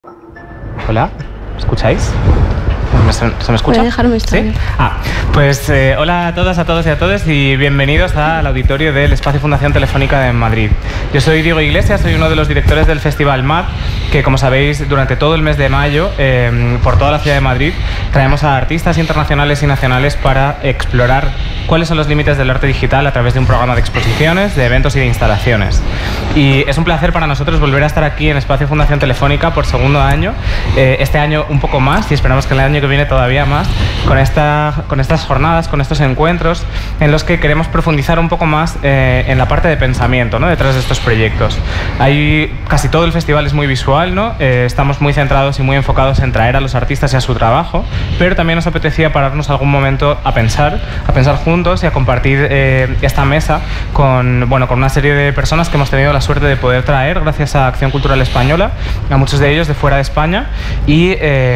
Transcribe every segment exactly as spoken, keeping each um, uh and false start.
Hola, ¿me escucháis? ¿Se, ¿Se me escucha? Voy a dejarme estar. ¿Sí? Ah, pues eh, hola a todas, a todos y a todos y bienvenidos al auditorio del Espacio Fundación Telefónica de Madrid. Yo soy Diego Iglesias, soy uno de los directores del Festival M A D, que como sabéis durante todo el mes de mayo, eh, por toda la ciudad de Madrid, traemos a artistas internacionales y nacionales para explorar cuáles son los límites del arte digital a través de un programa de exposiciones, de eventos y de instalaciones. Y es un placer para nosotros volver a estar aquí en Espacio Fundación Telefónica por segundo año, eh, este año un poco más y esperamos que el año que viene todavía más, con, esta, con estas jornadas, con estos encuentros en los que queremos profundizar un poco más eh, en la parte de pensamiento, ¿no?, detrás de estos proyectos. Hay, casi todo el festival es muy visual, ¿no? Eh, estamos muy centrados y muy enfocados en traer a los artistas y a su trabajo, pero también nos apetecía pararnos algún momento a pensar, a pensar juntos y a compartir eh, esta mesa con, bueno, con una serie de personas que hemos tenido la suerte de poder traer gracias a Acción Cultural Española, a muchos de ellos de fuera de España, y eh,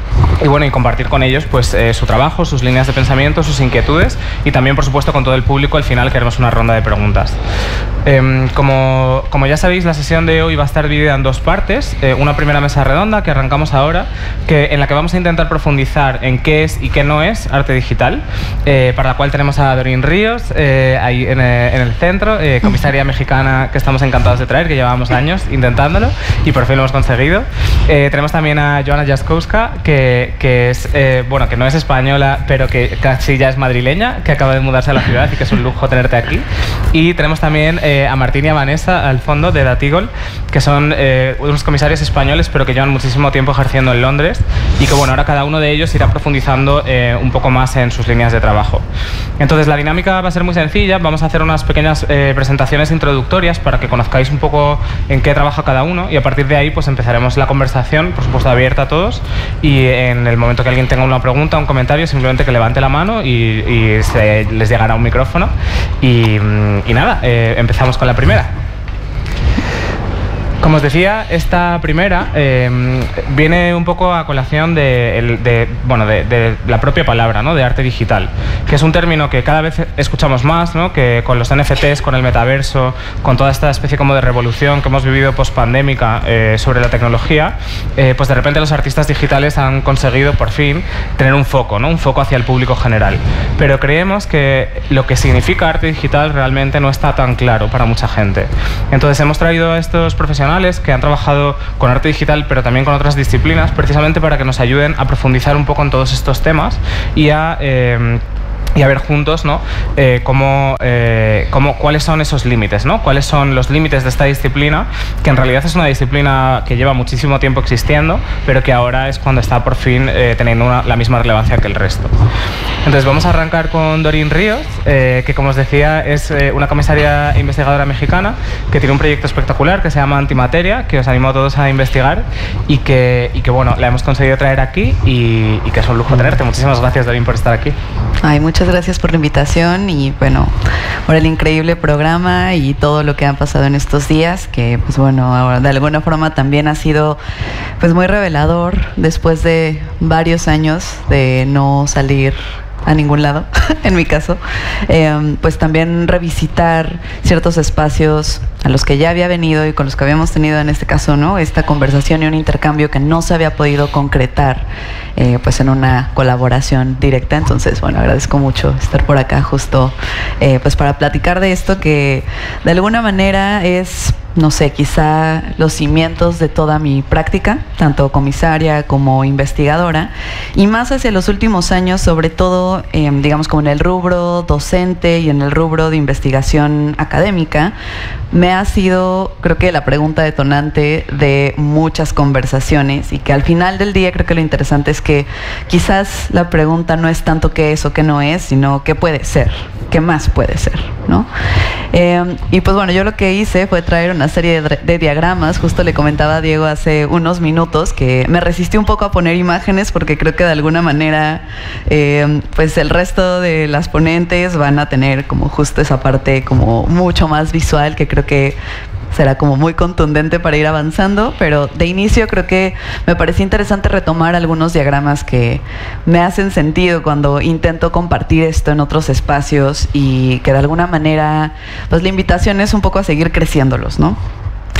Y bueno, y compartir con ellos pues eh, su trabajo, sus líneas de pensamiento, sus inquietudes y también, por supuesto, con todo el público. Al final queremos una ronda de preguntas. Eh, como, como ya sabéis, la sesión de hoy va a estar dividida en dos partes. Eh, una primera mesa redonda que arrancamos ahora, que, en la que vamos a intentar profundizar en qué es y qué no es arte digital, eh, para la cual tenemos a Doreen Ríos eh, ahí en, eh, en el centro, eh, comisaria mexicana que estamos encantados de traer, que llevábamos años intentándolo y por fin lo hemos conseguido. Eh, tenemos también a Joanna Jaskowska, que, que, es, eh, bueno, que no es española, pero que casi ya es madrileña, que acaba de mudarse a la ciudad y que es un lujo tenerte aquí. Y tenemos también eh, a Martín y a Vanessa al fondo de Datigol, que son eh, unos comisarios españoles, pero que llevan muchísimo tiempo ejerciendo en Londres y que bueno, ahora cada uno de ellos irá profundizando eh, un poco más en sus líneas de trabajo. Entonces la dinámica va a ser muy sencilla. Vamos a hacer unas pequeñas eh, presentaciones introductorias para que conozcáis un poco en qué trabaja cada uno y a partir de ahí pues empezaremos la conversación, por supuesto abierta a todos, y en el momento que alguien tenga una pregunta, un comentario, simplemente que levante la mano y, y se, les llegará un micrófono y, y nada, eh, empezamos con la primera. Como os decía, esta primera eh, viene un poco a colación de, de, bueno, de, de la propia palabra, ¿no?, de arte digital, que es un término que cada vez escuchamos más, ¿no?, que con los N F Ts, con el metaverso, con toda esta especie como de revolución que hemos vivido post-pandémica eh, sobre la tecnología, eh, pues de repente los artistas digitales han conseguido por fin tener un foco, ¿no?, un foco hacia el público general. Pero creemos que lo que significa arte digital realmente no está tan claro para mucha gente. Entonces hemos traído a estos profesionales que han trabajado con arte digital pero también con otras disciplinas precisamente para que nos ayuden a profundizar un poco en todos estos temas y a eh, y a ver juntos, ¿no?, eh, cómo, eh, cómo, cuáles son esos límites, ¿no?, cuáles son los límites de esta disciplina, que en realidad es una disciplina que lleva muchísimo tiempo existiendo, pero que ahora es cuando está por fin eh, teniendo una, la misma relevancia que el resto. Entonces vamos a arrancar con Doreen Ríos, eh, que como os decía es eh, una comisaria investigadora mexicana que tiene un proyecto espectacular que se llama Antimateria, que os animo a todos a investigar y que, y que bueno, la hemos conseguido traer aquí y, y que es un lujo tenerte. Muchísimas gracias, Doreen, por estar aquí. Ay, muchas gracias por la invitación y bueno, por el increíble programa y todo lo que han pasado en estos días, que pues bueno, ahora, de alguna forma también ha sido pues muy revelador después de varios años de no salir a ningún lado, en mi caso, eh, pues también revisitar ciertos espacios a los que ya había venido y con los que habíamos tenido en este caso, ¿no?, esta conversación y un intercambio que no se había podido concretar eh, pues en una colaboración directa. Entonces, bueno, agradezco mucho estar por acá justo eh, pues para platicar de esto que de alguna manera es, no sé, quizá los cimientos de toda mi práctica, tanto comisaria como investigadora, y más hacia los últimos años, sobre todo, eh, digamos, como en el rubro docente y en el rubro de investigación académica, me ha sido, creo que, la pregunta detonante de muchas conversaciones y que al final del día creo que lo interesante es que quizás la pregunta no es tanto qué es o qué no es, sino qué puede ser, qué más puede ser, ¿no? Eh, y pues bueno, yo lo que hice fue traer una serie de, de diagramas. Justo le comentaba a Diego hace unos minutos que me resistí un poco a poner imágenes porque creo que de alguna manera eh, pues el resto de las ponentes van a tener como justo esa parte como mucho más visual que creo que será como muy contundente para ir avanzando, pero de inicio creo que me pareció interesante retomar algunos diagramas que me hacen sentido cuando intento compartir esto en otros espacios y que de alguna manera pues la invitación es un poco a seguir creciéndolos, ¿no?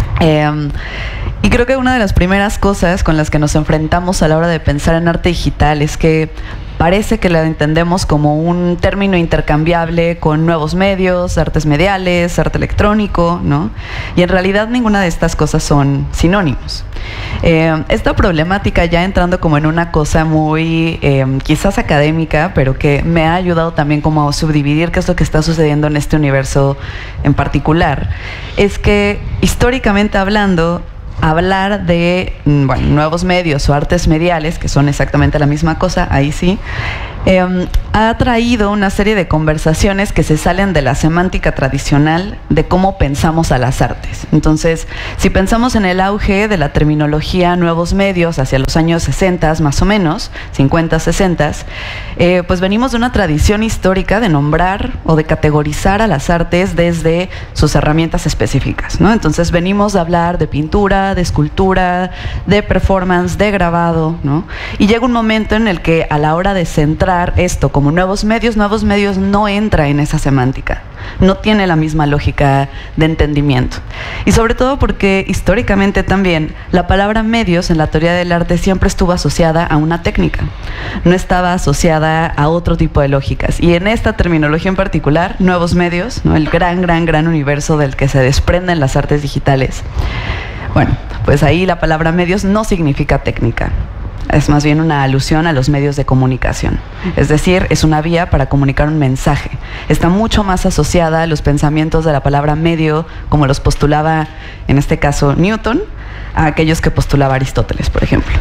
Eh, y creo que una de las primeras cosas con las que nos enfrentamos a la hora de pensar en arte digital es que parece que la entendemos como un término intercambiable con nuevos medios, artes mediales, arte electrónico, ¿no? Y en realidad ninguna de estas cosas son sinónimos. Eh, esta problemática, ya entrando como en una cosa muy eh, quizás académica, pero que me ha ayudado también como a subdividir qué es lo que está sucediendo en este universo en particular, es que históricamente hablando, hablar de bueno, nuevos medios o artes mediales, que son exactamente la misma cosa, ahí sí, eh, ha traído una serie de conversaciones que se salen de la semántica tradicional de cómo pensamos a las artes. Entonces, si pensamos en el auge de la terminología nuevos medios hacia los años sesenta más o menos, cincuenta, sesenta, eh, pues venimos de una tradición histórica de nombrar o de categorizar a las artes desde sus herramientas específicas, ¿no? Entonces venimos a hablar de pintura, de escultura, de performance, de grabado, ¿no? Y llega un momento en el que a la hora de centrar esto como nuevos medios, nuevos medios no entra en esa semántica, no tiene la misma lógica de entendimiento. Y sobre todo porque históricamente también la palabra medios en la teoría del arte siempre estuvo asociada a una técnica, no estaba asociada a otro tipo de lógicas. Y en esta terminología en particular, nuevos medios, ¿no? El gran, gran, gran universo del que se desprenden las artes digitales. Bueno, pues ahí la palabra medios no significa técnica. Es más bien una alusión a los medios de comunicación. Es decir, es una vía para comunicar un mensaje. Está mucho más asociada a los pensamientos de la palabra medio, como los postulaba, en este caso, Newton, a aquellos que postulaba Aristóteles, por ejemplo.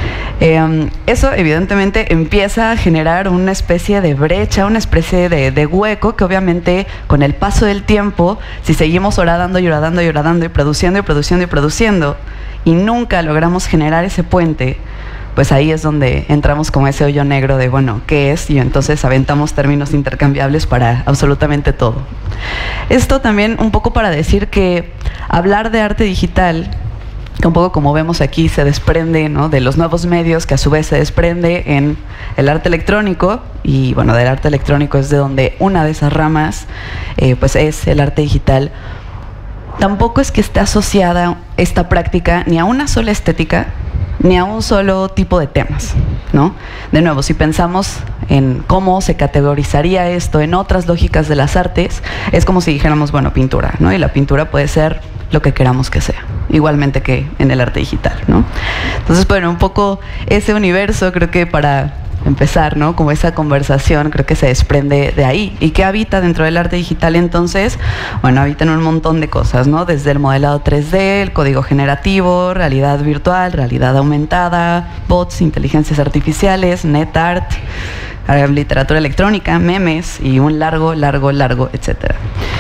Eh, eso evidentemente empieza a generar una especie de brecha, una especie de, de hueco que obviamente con el paso del tiempo, si seguimos horadando y horadando y horadando y produciendo y produciendo y produciendo y nunca logramos generar ese puente, pues ahí es donde entramos como ese hoyo negro de, bueno, ¿qué es? Y entonces aventamos términos intercambiables para absolutamente todo. Esto también un poco para decir que hablar de arte digital, que un poco como vemos aquí se desprende, ¿no?, de los nuevos medios, que a su vez se desprende en el arte electrónico, y bueno, del arte electrónico es de donde una de esas ramas eh, pues es el arte digital. Tampoco es que esté asociada esta práctica ni a una sola estética, ni a un solo tipo de temas, ¿no? De nuevo, si pensamos en cómo se categorizaría esto en otras lógicas de las artes, es como si dijéramos, bueno, pintura, ¿no? Y la pintura puede ser lo que queramos que sea, igualmente que en el arte digital, ¿no? Entonces, bueno, un poco ese universo, creo que para empezar, ¿no?, como esa conversación, creo que se desprende de ahí. ¿Y qué habita dentro del arte digital entonces? Bueno, habitan un montón de cosas, ¿no? Desde el modelado tres D, el código generativo, realidad virtual, realidad aumentada, bots, inteligencias artificiales, NetArt, literatura electrónica, memes y un largo, largo, largo, etcétera.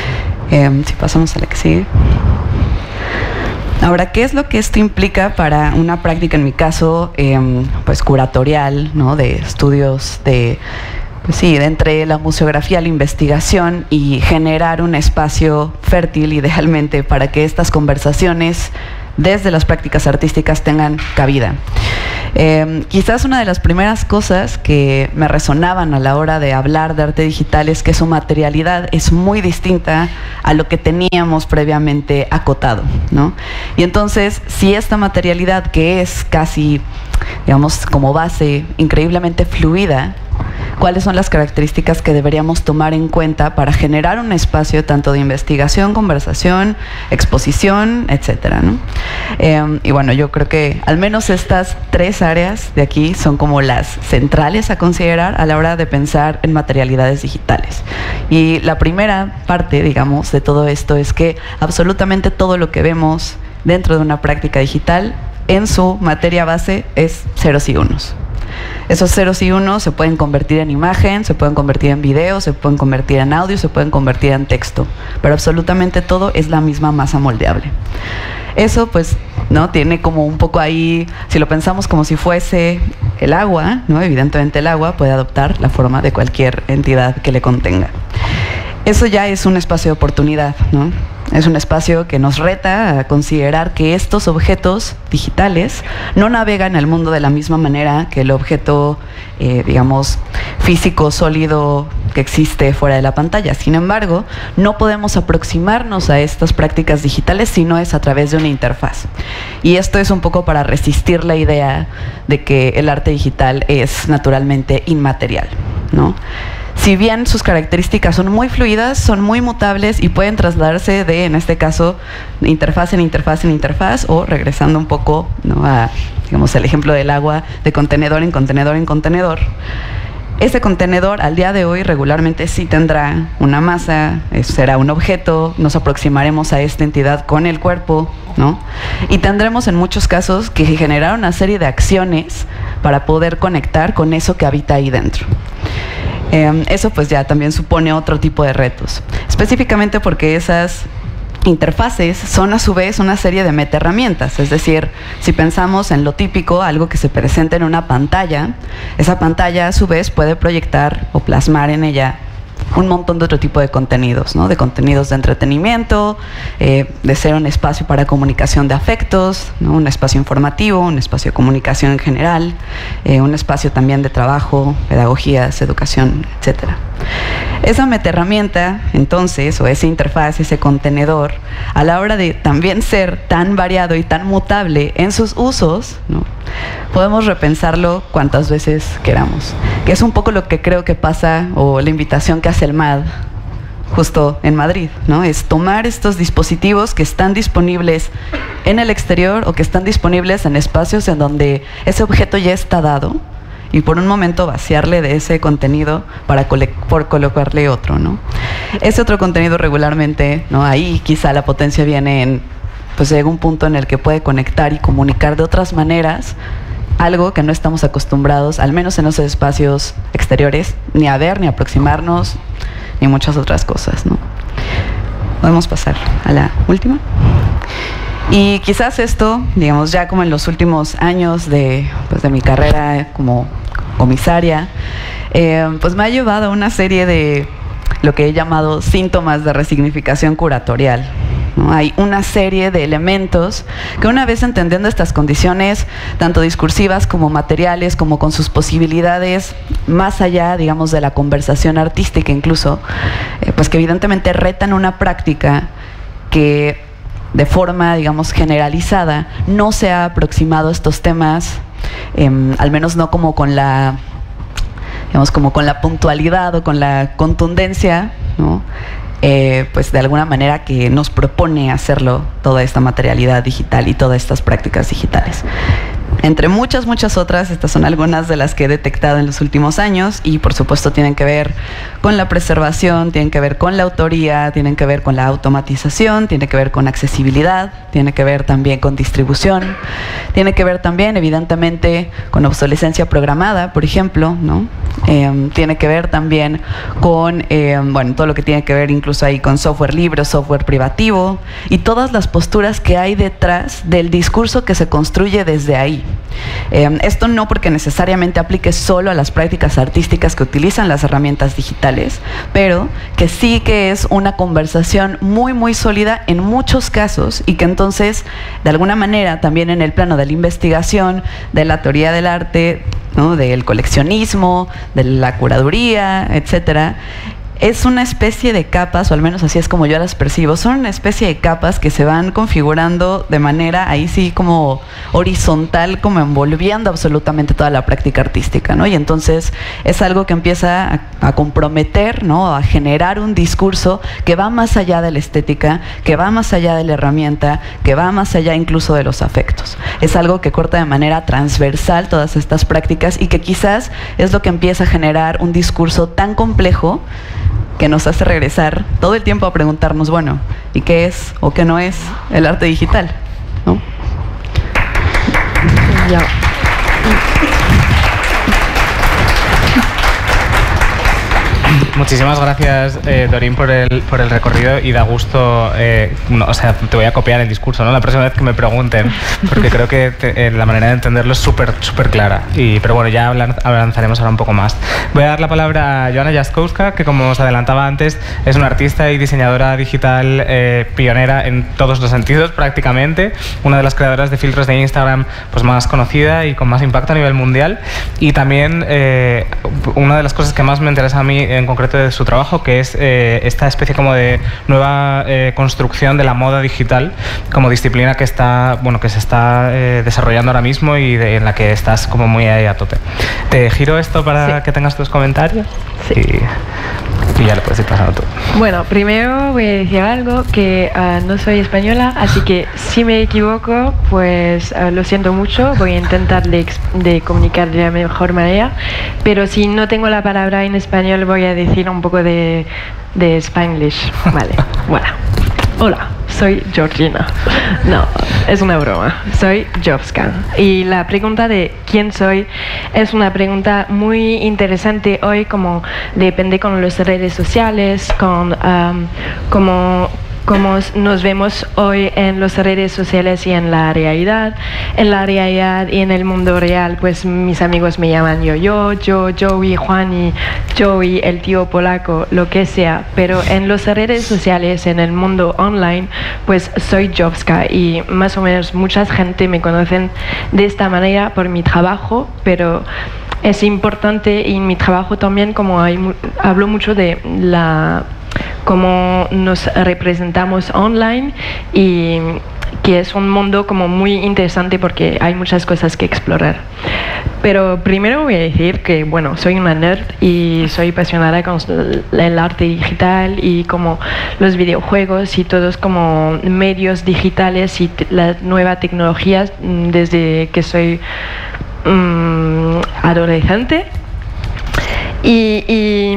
Eh, si pasamos a la que sigue. Ahora, ¿qué es lo que esto implica para una práctica, en mi caso, eh, pues curatorial, ¿no?, de estudios de, pues sí, de entre la museografía, la investigación y generar un espacio fértil, idealmente, para que estas conversaciones desde las prácticas artísticas tengan cabida? Eh, quizás una de las primeras cosas que me resonaban a la hora de hablar de arte digital es que su materialidad es muy distinta a lo que teníamos previamente acotado, ¿no? Y entonces, si esta materialidad, que es casi, digamos, como base increíblemente fluida, ¿cuáles son las características que deberíamos tomar en cuenta para generar un espacio tanto de investigación, conversación, exposición, etcétera, ¿no? Eh, y bueno, yo creo que al menos estas tres áreas de aquí son como las centrales a considerar a la hora de pensar en materialidades digitales. Y la primera parte, digamos, de todo esto es que absolutamente todo lo que vemos dentro de una práctica digital, en su materia base, es ceros y unos. Esos ceros y unos se pueden convertir en imagen, se pueden convertir en video, se pueden convertir en audio, se pueden convertir en texto, pero absolutamente todo es la misma masa moldeable. Eso, pues, ¿no?, tiene como un poco ahí, si lo pensamos como si fuese el agua, ¿no?, evidentemente el agua puede adoptar la forma de cualquier entidad que le contenga. Eso ya es un espacio de oportunidad, ¿no? Es un espacio que nos reta a considerar que estos objetos digitales no navegan el mundo de la misma manera que el objeto, eh, digamos, físico sólido que existe fuera de la pantalla. Sin embargo, no podemos aproximarnos a estas prácticas digitales si no es a través de una interfaz. Y esto es un poco para resistir la idea de que el arte digital es naturalmente inmaterial, ¿no? Si bien sus características son muy fluidas, son muy mutables y pueden trasladarse de, en este caso, interfaz en interfaz en interfaz, o regresando un poco, ¿no?, a, digamos, el ejemplo del agua, de contenedor en contenedor en contenedor. Ese contenedor al día de hoy regularmente sí tendrá una masa, será un objeto, nos aproximaremos a esta entidad con el cuerpo, ¿no? Y tendremos en muchos casos que generar una serie de acciones para poder conectar con eso que habita ahí dentro. Eh, eso pues ya también supone otro tipo de retos, específicamente porque esas interfaces son a su vez una serie de metaherramientas. Es decir, si pensamos en lo típico, algo que se presenta en una pantalla, esa pantalla a su vez puede proyectar o plasmar en ella un montón de otro tipo de contenidos, ¿no? De contenidos de entretenimiento, eh, de ser un espacio para comunicación de afectos, ¿no? Un espacio informativo, un espacio de comunicación en general, eh, un espacio también de trabajo, pedagogías, educación, etcétera. Esa metaherramienta, entonces, o esa interfaz, ese contenedor, a la hora de también ser tan variado y tan mutable en sus usos, ¿no?, podemos repensarlo cuantas veces queramos. Que es un poco lo que creo que pasa, o la invitación que hace el M A D justo en Madrid, ¿no? Es tomar estos dispositivos que están disponibles en el exterior o que están disponibles en espacios en donde ese objeto ya está dado, y por un momento vaciarle de ese contenido para por colocarle otro, ¿no? Ese otro contenido regularmente, ¿no?, ahí quizá la potencia viene en, pues llega un punto en el que puede conectar y comunicar de otras maneras algo que no estamos acostumbrados, al menos en esos espacios exteriores, ni a ver, ni a aproximarnos, ni muchas otras cosas, ¿no? Podemos pasar a la última. Y quizás esto, digamos, ya como en los últimos años de, pues, de mi carrera como comisaria, eh, pues me ha llevado a una serie de lo que he llamado síntomas de resignificación curatorial, ¿no? Hay una serie de elementos que, una vez entendiendo estas condiciones, tanto discursivas como materiales, como con sus posibilidades más allá, digamos, de la conversación artística incluso, eh, pues que evidentemente retan una práctica que de forma, digamos, generalizada, no se ha aproximado a estos temas, eh, al menos no como con la, digamos, como con la puntualidad o con la contundencia, ¿no?, Eh, pues de alguna manera que nos propone hacerlo toda esta materialidad digital y todas estas prácticas digitales. Entre muchas, muchas otras, estas son algunas de las que he detectado en los últimos años, y por supuesto tienen que ver con la preservación, tienen que ver con la autoría, tienen que ver con la automatización, tiene que ver con accesibilidad, tiene que ver también con distribución, tiene que ver también evidentemente con obsolescencia programada, por ejemplo, ¿no? Eh, tiene que ver también con, eh, bueno, todo lo que tiene que ver incluso ahí con software libre, software privativo, y todas las posturas que hay detrás del discurso que se construye desde ahí. Eh, esto no porque necesariamente aplique solo a las prácticas artísticas que utilizan las herramientas digitales, pero que sí que es una conversación muy, muy sólida en muchos casos, y que entonces, de alguna manera, también en el plano de la investigación, de la teoría del arte, ¿no?, del coleccionismo, de la curaduría, etcétera, es una especie de capas, o al menos así es como yo las percibo, son una especie de capas que se van configurando de manera ahí sí como horizontal, como envolviendo absolutamente toda la práctica artística, ¿no? Y entonces es algo que empieza a, a comprometer, ¿no?, a generar un discurso que va más allá de la estética, que va más allá de la herramienta, que va más allá incluso de los afectos. Es algo que corta de manera transversal todas estas prácticas, y que quizás es lo que empieza a generar un discurso tan complejo que nos hace regresar todo el tiempo a preguntarnos, bueno, ¿y qué es o qué no es el arte digital?, ¿no? Ya. Muchísimas gracias, eh, Dorín, por el, por el recorrido y da gusto, eh, no, o sea, te voy a copiar el discurso, ¿no? La próxima vez que me pregunten, porque creo que te, eh, la manera de entenderlo es súper, súper clara. Y, pero bueno, ya hablan, avanzaremos ahora un poco más. Voy a dar la palabra a Joanna Jaskowska, que como os adelantaba antes, es una artista y diseñadora digital eh, pionera en todos los sentidos prácticamente, una de las creadoras de filtros de Instagram pues más conocida y con más impacto a nivel mundial, y también eh, una de las cosas que más me interesa a mí en concreto de su trabajo, que es eh, esta especie como de nueva eh, construcción de la moda digital como disciplina que está, bueno, que se está eh, desarrollando ahora mismo y de, en la que estás como muy ahí a tope. Te giro esto para sí. que tengas tus comentarios. Sí. Y, y ya le puedes ir pasando tú. Bueno, primero voy a decir algo, que uh, no soy española, así que si me equivoco, pues uh, lo siento mucho, voy a intentar de, de comunicar de la mejor manera, pero si no tengo la palabra en español voy a decir un poco de, de Spanglish. Vale, bueno. Hola, soy Georgina. No, es una broma. Soy Jobska. Y la pregunta de quién soy es una pregunta muy interesante hoy, como depende con las redes sociales, con um, como como nos vemos hoy en las redes sociales y en la realidad. En la realidad y en el mundo real, pues mis amigos me llaman yo, yo, yo, Joey, Juani, Joey, el tío polaco, lo que sea. Pero en las redes sociales, en el mundo online, pues soy Jobska, y más o menos mucha gente me conocen de esta manera por mi trabajo, pero es importante en mi trabajo también, como hay, hablo mucho de la cómo nos representamos online, y que es un mundo como muy interesante porque hay muchas cosas que explorar. Pero primero voy a decir que, bueno, soy una nerd y soy apasionada con el arte digital y como los videojuegos y todos como medios digitales y las nuevas tecnologías desde que soy um, adolescente. Y, y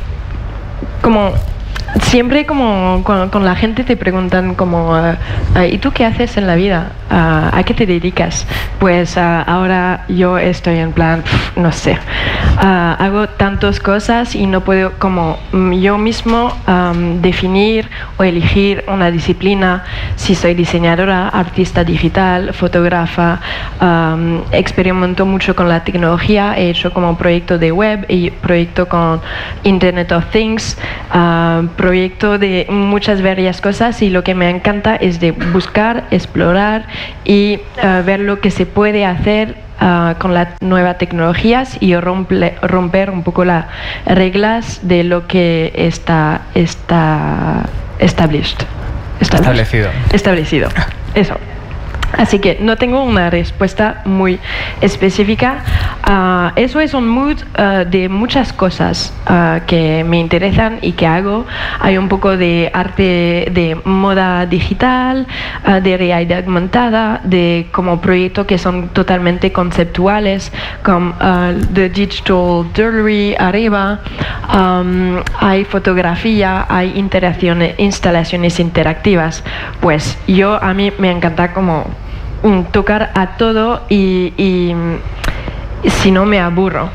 como siempre como con, con la gente te preguntan como uh, uh, ¿y tú qué haces en la vida? Uh, ¿a qué te dedicas? Pues uh, ahora yo estoy en plan, pff, no sé, uh, hago tantas cosas y no puedo como yo mismo um, definir o elegir una disciplina. Si soy diseñadora, artista digital, fotógrafa, um, experimento mucho con la tecnología, he hecho como proyecto de web y proyecto con Internet of Things, uh, proyecto de muchas varias cosas, y lo que me encanta es de buscar, explorar y uh, ver lo que se puede hacer uh, con las nuevas tecnologías y rompe, romper un poco las reglas de lo que está, está established. Establecido. Establecido. Eso. Así que no tengo una respuesta muy específica. Uh, eso es un mood uh, de muchas cosas uh, que me interesan y que hago. Hay un poco de arte de moda digital, uh, de realidad aumentada, de como proyectos que son totalmente conceptuales, como uh, de digital jewelry arriba. Um, hay fotografía, hay interacciones, instalaciones interactivas. Pues yo, a mí me encanta como tocar a todo y, y si no me aburro.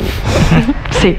Sí.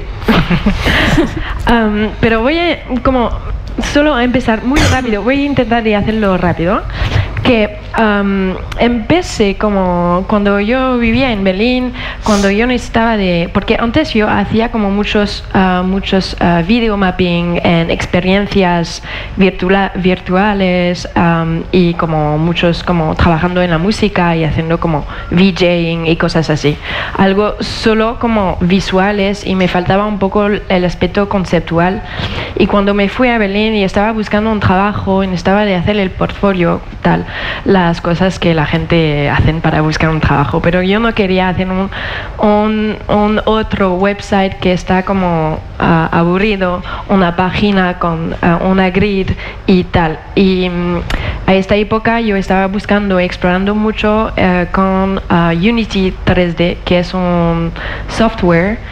um, pero voy a como solo a empezar muy rápido, voy a intentar de hacerlo rápido. Que um, empecé como cuando yo vivía en Berlín, cuando yo necesitaba de, porque antes yo hacía como muchos uh, muchos uh, video mapping en experiencias virtua virtuales um, y como muchos como trabajando en la música y haciendo como VJing y cosas así, algo solo como visuales, y me faltaba un poco el aspecto conceptual. Y cuando me fui a Berlín y estaba buscando un trabajo y estaba de hacer el portfolio tal, las cosas que la gente hacen para buscar un trabajo, pero yo no quería hacer un, un, un otro website que está como uh, aburrido, una página con uh, una grid y tal. Y um, a esta época yo estaba buscando, explorando mucho uh, con uh, Unity tres D, que es un software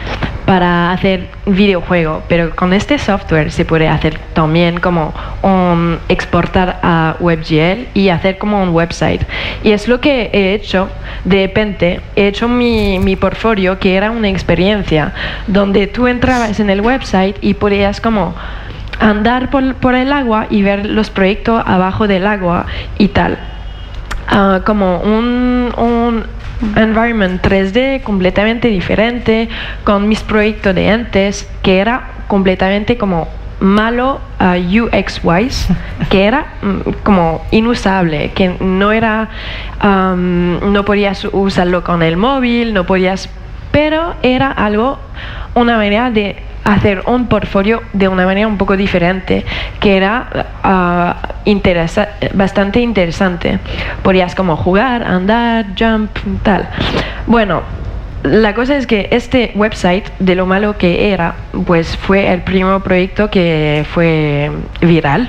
para hacer videojuego, pero con este software se puede hacer también como un exportar a WebGL y hacer como un website. Y es lo que he hecho. De repente he hecho mi, mi portfolio, que era una experiencia donde tú entrabas en el website y podías como andar por, por el agua y ver los proyectos abajo del agua y tal. Uh, como un, un environment tres D completamente diferente, con mis proyectos de antes, que era completamente como malo uh, U X wise, que era um, como inusable, que no era, um, no podías usarlo con el móvil, no podías, pero era algo, una manera de hacer un portfolio de una manera un poco diferente, que era uh, interesa bastante interesante. Podías como jugar, andar, jump, tal. Bueno, la cosa es que este website, de lo malo que era, pues fue el primer proyecto que fue viral,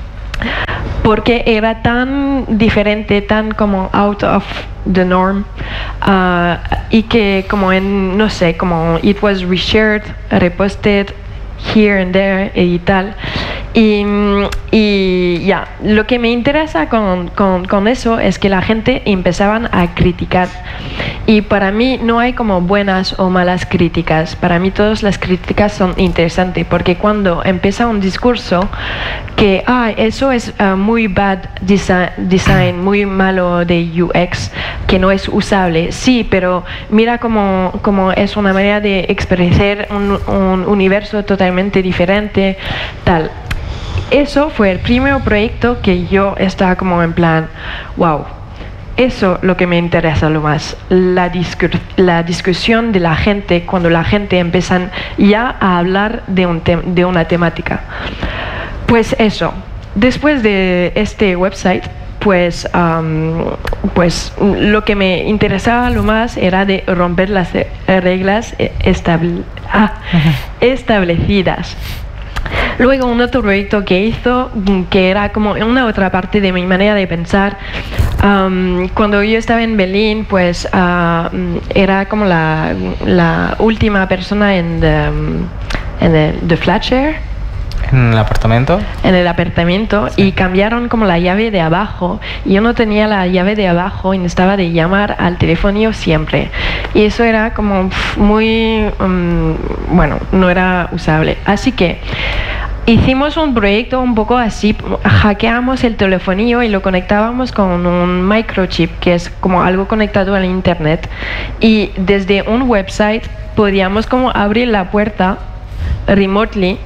porque era tan diferente, tan como out of the norm, uh, y que como en, no sé, como it was reshared, reposted here and there y tal. Y, y ya, lo que me interesa con, con, con eso es que la gente empezaban a criticar. Y para mí no hay como buenas o malas críticas. Para mí todas las críticas son interesantes, porque cuando empieza un discurso que ah, eso es uh, muy bad design, design, muy malo de U X, que no es usable. Sí, pero mira cómo, cómo es una manera de expresar un, un universo totalmente diferente, tal. Eso fue el primer proyecto que yo estaba como en plan, wow, eso lo que me interesa lo más, la, discu la discusión de la gente, cuando la gente empieza ya a hablar de, un te de una temática. Pues eso, después de este website, pues, um, pues lo que me interesaba lo más era de romper las reglas estable ah, establecidas. Luego un otro proyecto que hizo, que era como una otra parte de mi manera de pensar, um, cuando yo estaba en Berlín, pues uh, era como la, la última persona en the, en el the flat share. ¿En el apartamento? En el apartamento, sí. Y cambiaron como la llave de abajo. Y yo no tenía la llave de abajo y necesitaba de llamar al teléfono siempre. Y eso era como muy, um, bueno, no era usable. Así que hicimos un proyecto un poco así, hackeamos el telefonillo y lo conectábamos con un microchip, que es como algo conectado al internet. Y desde un website podíamos como abrir la puerta remotely.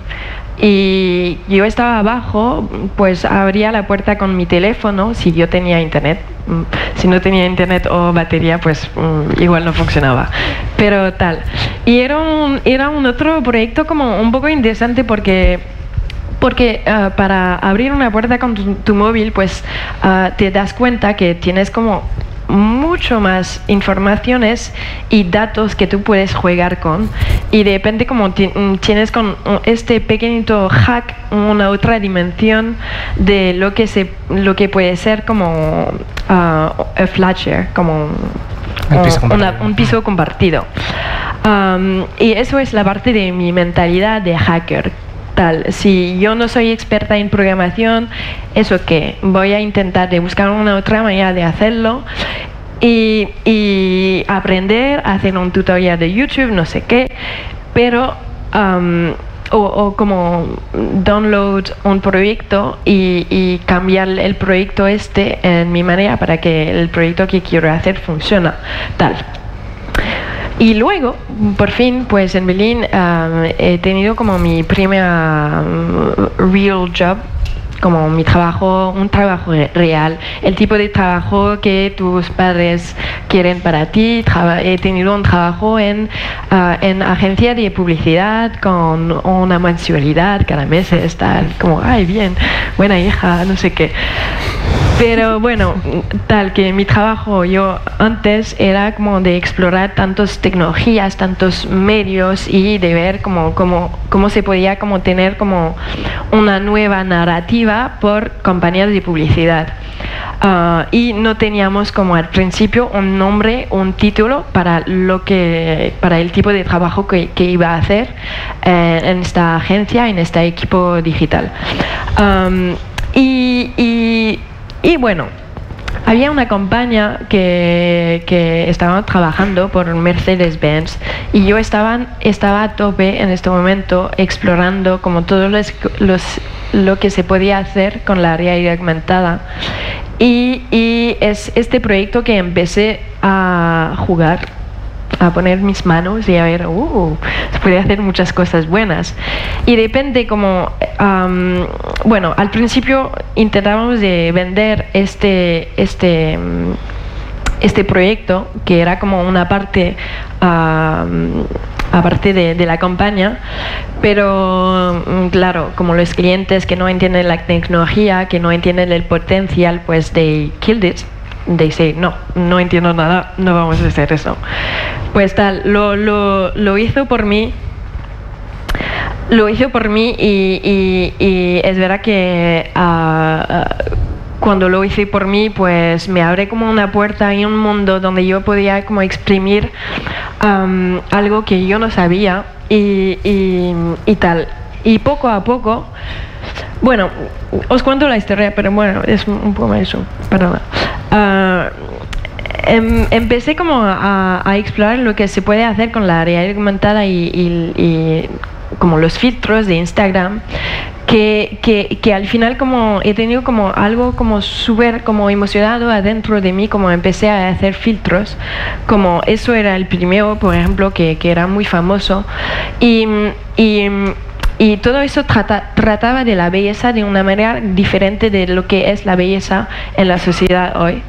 Y yo estaba abajo, pues abría la puerta con mi teléfono, si yo tenía internet. Si no tenía internet o batería, pues um, igual no funcionaba. Pero tal. Y era un, era un otro proyecto como un poco interesante porque, porque uh, para abrir una puerta con tu, tu móvil, pues uh, te das cuenta que tienes como mucho más informaciones y datos que tú puedes jugar con, y de repente como tienes con este pequeñito hack una otra dimensión de lo que se lo que puede ser como uh, a flat share, como un piso una, un piso compartido. Um, y eso es la parte de mi mentalidad de hacker. Si yo no soy experta en programación, eso que voy a intentar de buscar una otra manera de hacerlo y, y aprender a hacer un tutorial de YouTube, no sé qué, pero um, o, o como download un proyecto y, y cambiar el proyecto este en mi manera para que el proyecto que quiero hacer funcione, tal. Y luego, por fin, pues en Berlín um, he tenido como mi primera um, real job, como mi trabajo, un trabajo real, el tipo de trabajo que tus padres quieren para ti. Traba he tenido un trabajo en, uh, en agencia de publicidad con una mensualidad cada mes, estar como, ay, bien, buena hija, no sé qué. Pero bueno, tal que mi trabajo yo antes era como de explorar tantas tecnologías, tantos medios y de ver cómo, cómo, cómo se podía como tener como una nueva narrativa por compañías de publicidad. Uh, y no teníamos como al principio un nombre, un título para lo que para el tipo de trabajo que, que iba a hacer eh, en esta agencia, en este equipo digital. Um, y, y, y bueno, había una campaña que, que estaba trabajando por Mercedes-Benz y yo estaba, estaba a tope en este momento explorando como todos los, los lo que se podía hacer con la realidad aumentada. Y, y es este proyecto que empecé a jugar, a poner mis manos y a ver, uh, se puede hacer muchas cosas buenas. Y de repente como, um, bueno, al principio intentábamos de vender este, este, este proyecto, que era como una parte, um, aparte de, de la campaña, pero claro, como los clientes que no entienden la tecnología, que no entienden el potencial, pues they killed it. They say, no, no entiendo nada, no vamos a hacer eso. Pues tal, lo, lo, lo hizo por mí, lo hizo por mí y, y, y es verdad que uh, uh, cuando lo hice por mí, pues me abre como una puerta y un mundo donde yo podía como exprimir um, algo que yo no sabía y, y, y tal. Y poco a poco, bueno, os cuento la historia, pero bueno, es un poco eso, perdona. Uh, em, empecé como a, a explorar lo que se puede hacer con la realidad aumentada y, y, y como los filtros de Instagram, que, que, que al final como he tenido como algo como súper como emocionado adentro de mí, como empecé a hacer filtros, como eso era el primero, por ejemplo, que, que era muy famoso y, y Y todo eso trata, trataba de la belleza de una manera diferente de lo que es la belleza en la sociedad hoy.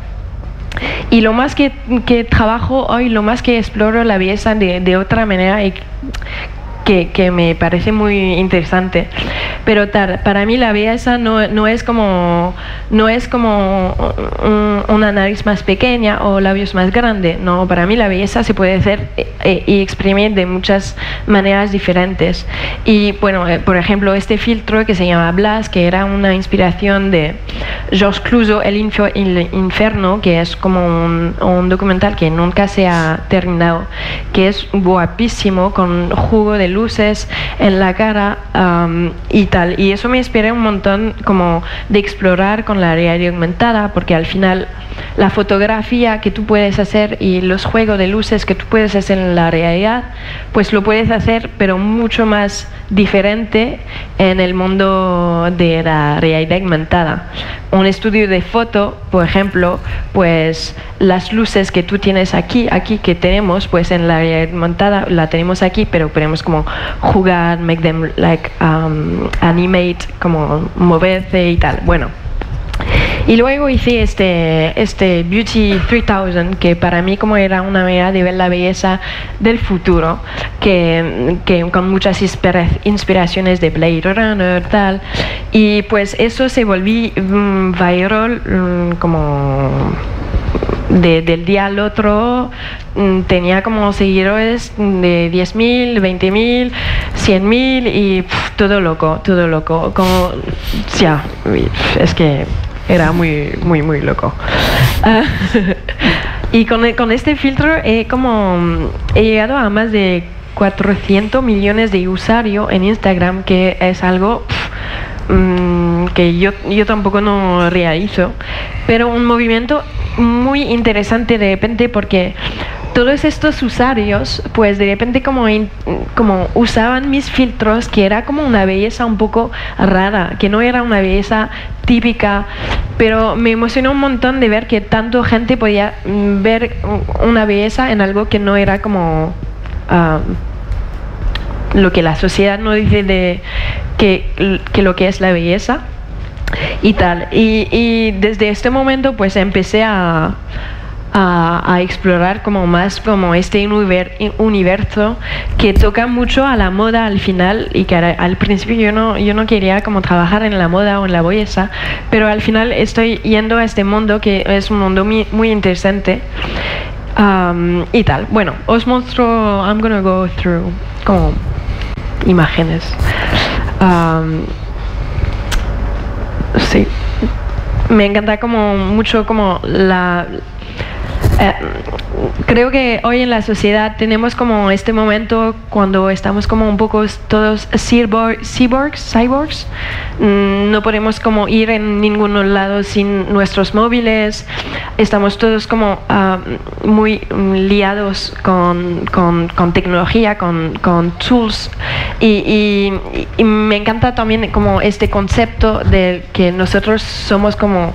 Y lo más que, que trabajo hoy, lo más que exploro la belleza de, de otra manera y que, que me parece muy interesante. Pero tal, para mí la belleza no, no es como, no es como un, una nariz más pequeña o labios más grandes. No, para mí la belleza se puede hacer eh, y exprimir de muchas maneras diferentes. Y bueno, eh, por ejemplo, este filtro que se llama Blas, que era una inspiración de Georges Clouzot, El, Info, El Inferno, que es como un, un documental que nunca se ha terminado, que es guapísimo, con jugo de luces en la cara um, y tal. Y eso me inspiré un montón como de explorar con la realidad aumentada, porque al final la fotografía que tú puedes hacer y los juegos de luces que tú puedes hacer en la realidad, pues lo puedes hacer pero mucho más diferente en el mundo de la realidad aumentada. Un estudio de foto, por ejemplo, pues las luces que tú tienes aquí, aquí que tenemos, pues en la realidad aumentada la tenemos aquí, pero podemos como jugar, make them like um, animate, como moverse y tal. Bueno. Y luego hice este, este Beauty tres mil, que para mí como era una manera de ver la belleza del futuro, que, que con muchas inspira inspiraciones de Blade Runner, tal. Y pues eso se volvió um, viral um, como... De, del día al otro mm, tenía como seguidores de diez mil, veinte mil, cien mil y pff, todo loco, todo loco. Como, ya, es que era muy, muy, muy loco. Uh, y con, con este filtro he, como, he llegado a más de cuatrocientos millones de usuarios en Instagram, que es algo... Pff, mm, que yo, yo tampoco no realizo, pero un movimiento muy interesante de repente, porque todos estos usuarios pues de repente como, in, como usaban mis filtros, que era como una belleza un poco rara, que no era una belleza típica, pero me emocionó un montón de ver que tanta gente podía ver una belleza en algo que no era como uh, lo que la sociedad no dice de que, que lo que es la belleza y tal. Y, y desde este momento pues empecé a, a, a explorar como más como este universo que toca mucho a la moda al final, y que al principio yo no, yo no quería como trabajar en la moda o en la belleza, pero al final estoy yendo a este mundo que es un mundo muy, muy interesante. Um, y tal. Bueno, os muestro, I'm gonna go through como imágenes. Um, sí. me encanta como mucho como la... Eh, creo que hoy en la sociedad tenemos como este momento cuando estamos como un poco todos cyborg, cyborgs, cyborgs. Mm, no podemos como ir en ningún lado sin nuestros móviles. Estamos todos como uh, muy um, liados con, con, con tecnología, con, con tools. Y, y, y me encanta también como este concepto de que nosotros somos como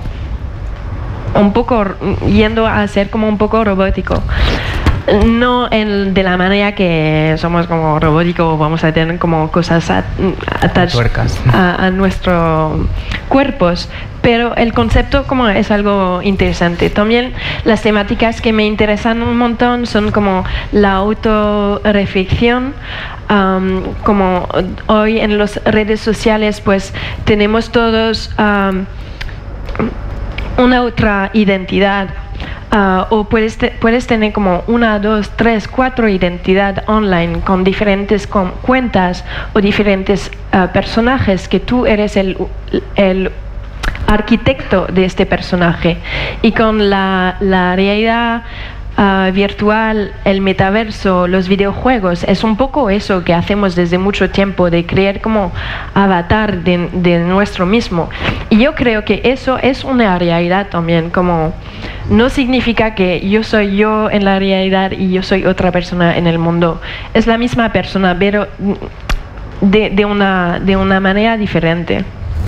un poco yendo a ser como un poco robótico, no en, de la manera que somos como robóticos, vamos a tener como cosas atadas a, a nuestros cuerpos, pero el concepto como es algo interesante. También las temáticas que me interesan un montón son como la autorreflexión, um, como hoy en las redes sociales pues tenemos todos um, una otra identidad, uh, o puedes, te, puedes tener como una, dos, tres, cuatro identidades online con diferentes con cuentas o diferentes uh, personajes que tú eres el, el arquitecto de este personaje. Y con la, la realidad Uh, virtual, el metaverso, los videojuegos, es un poco eso que hacemos desde mucho tiempo, de crear como avatar de, de nuestro mismo. Y yo creo que eso es una realidad también, como no significa que yo soy yo en la realidad y yo soy otra persona en el mundo. Es la misma persona, pero de, de, una, de una manera diferente.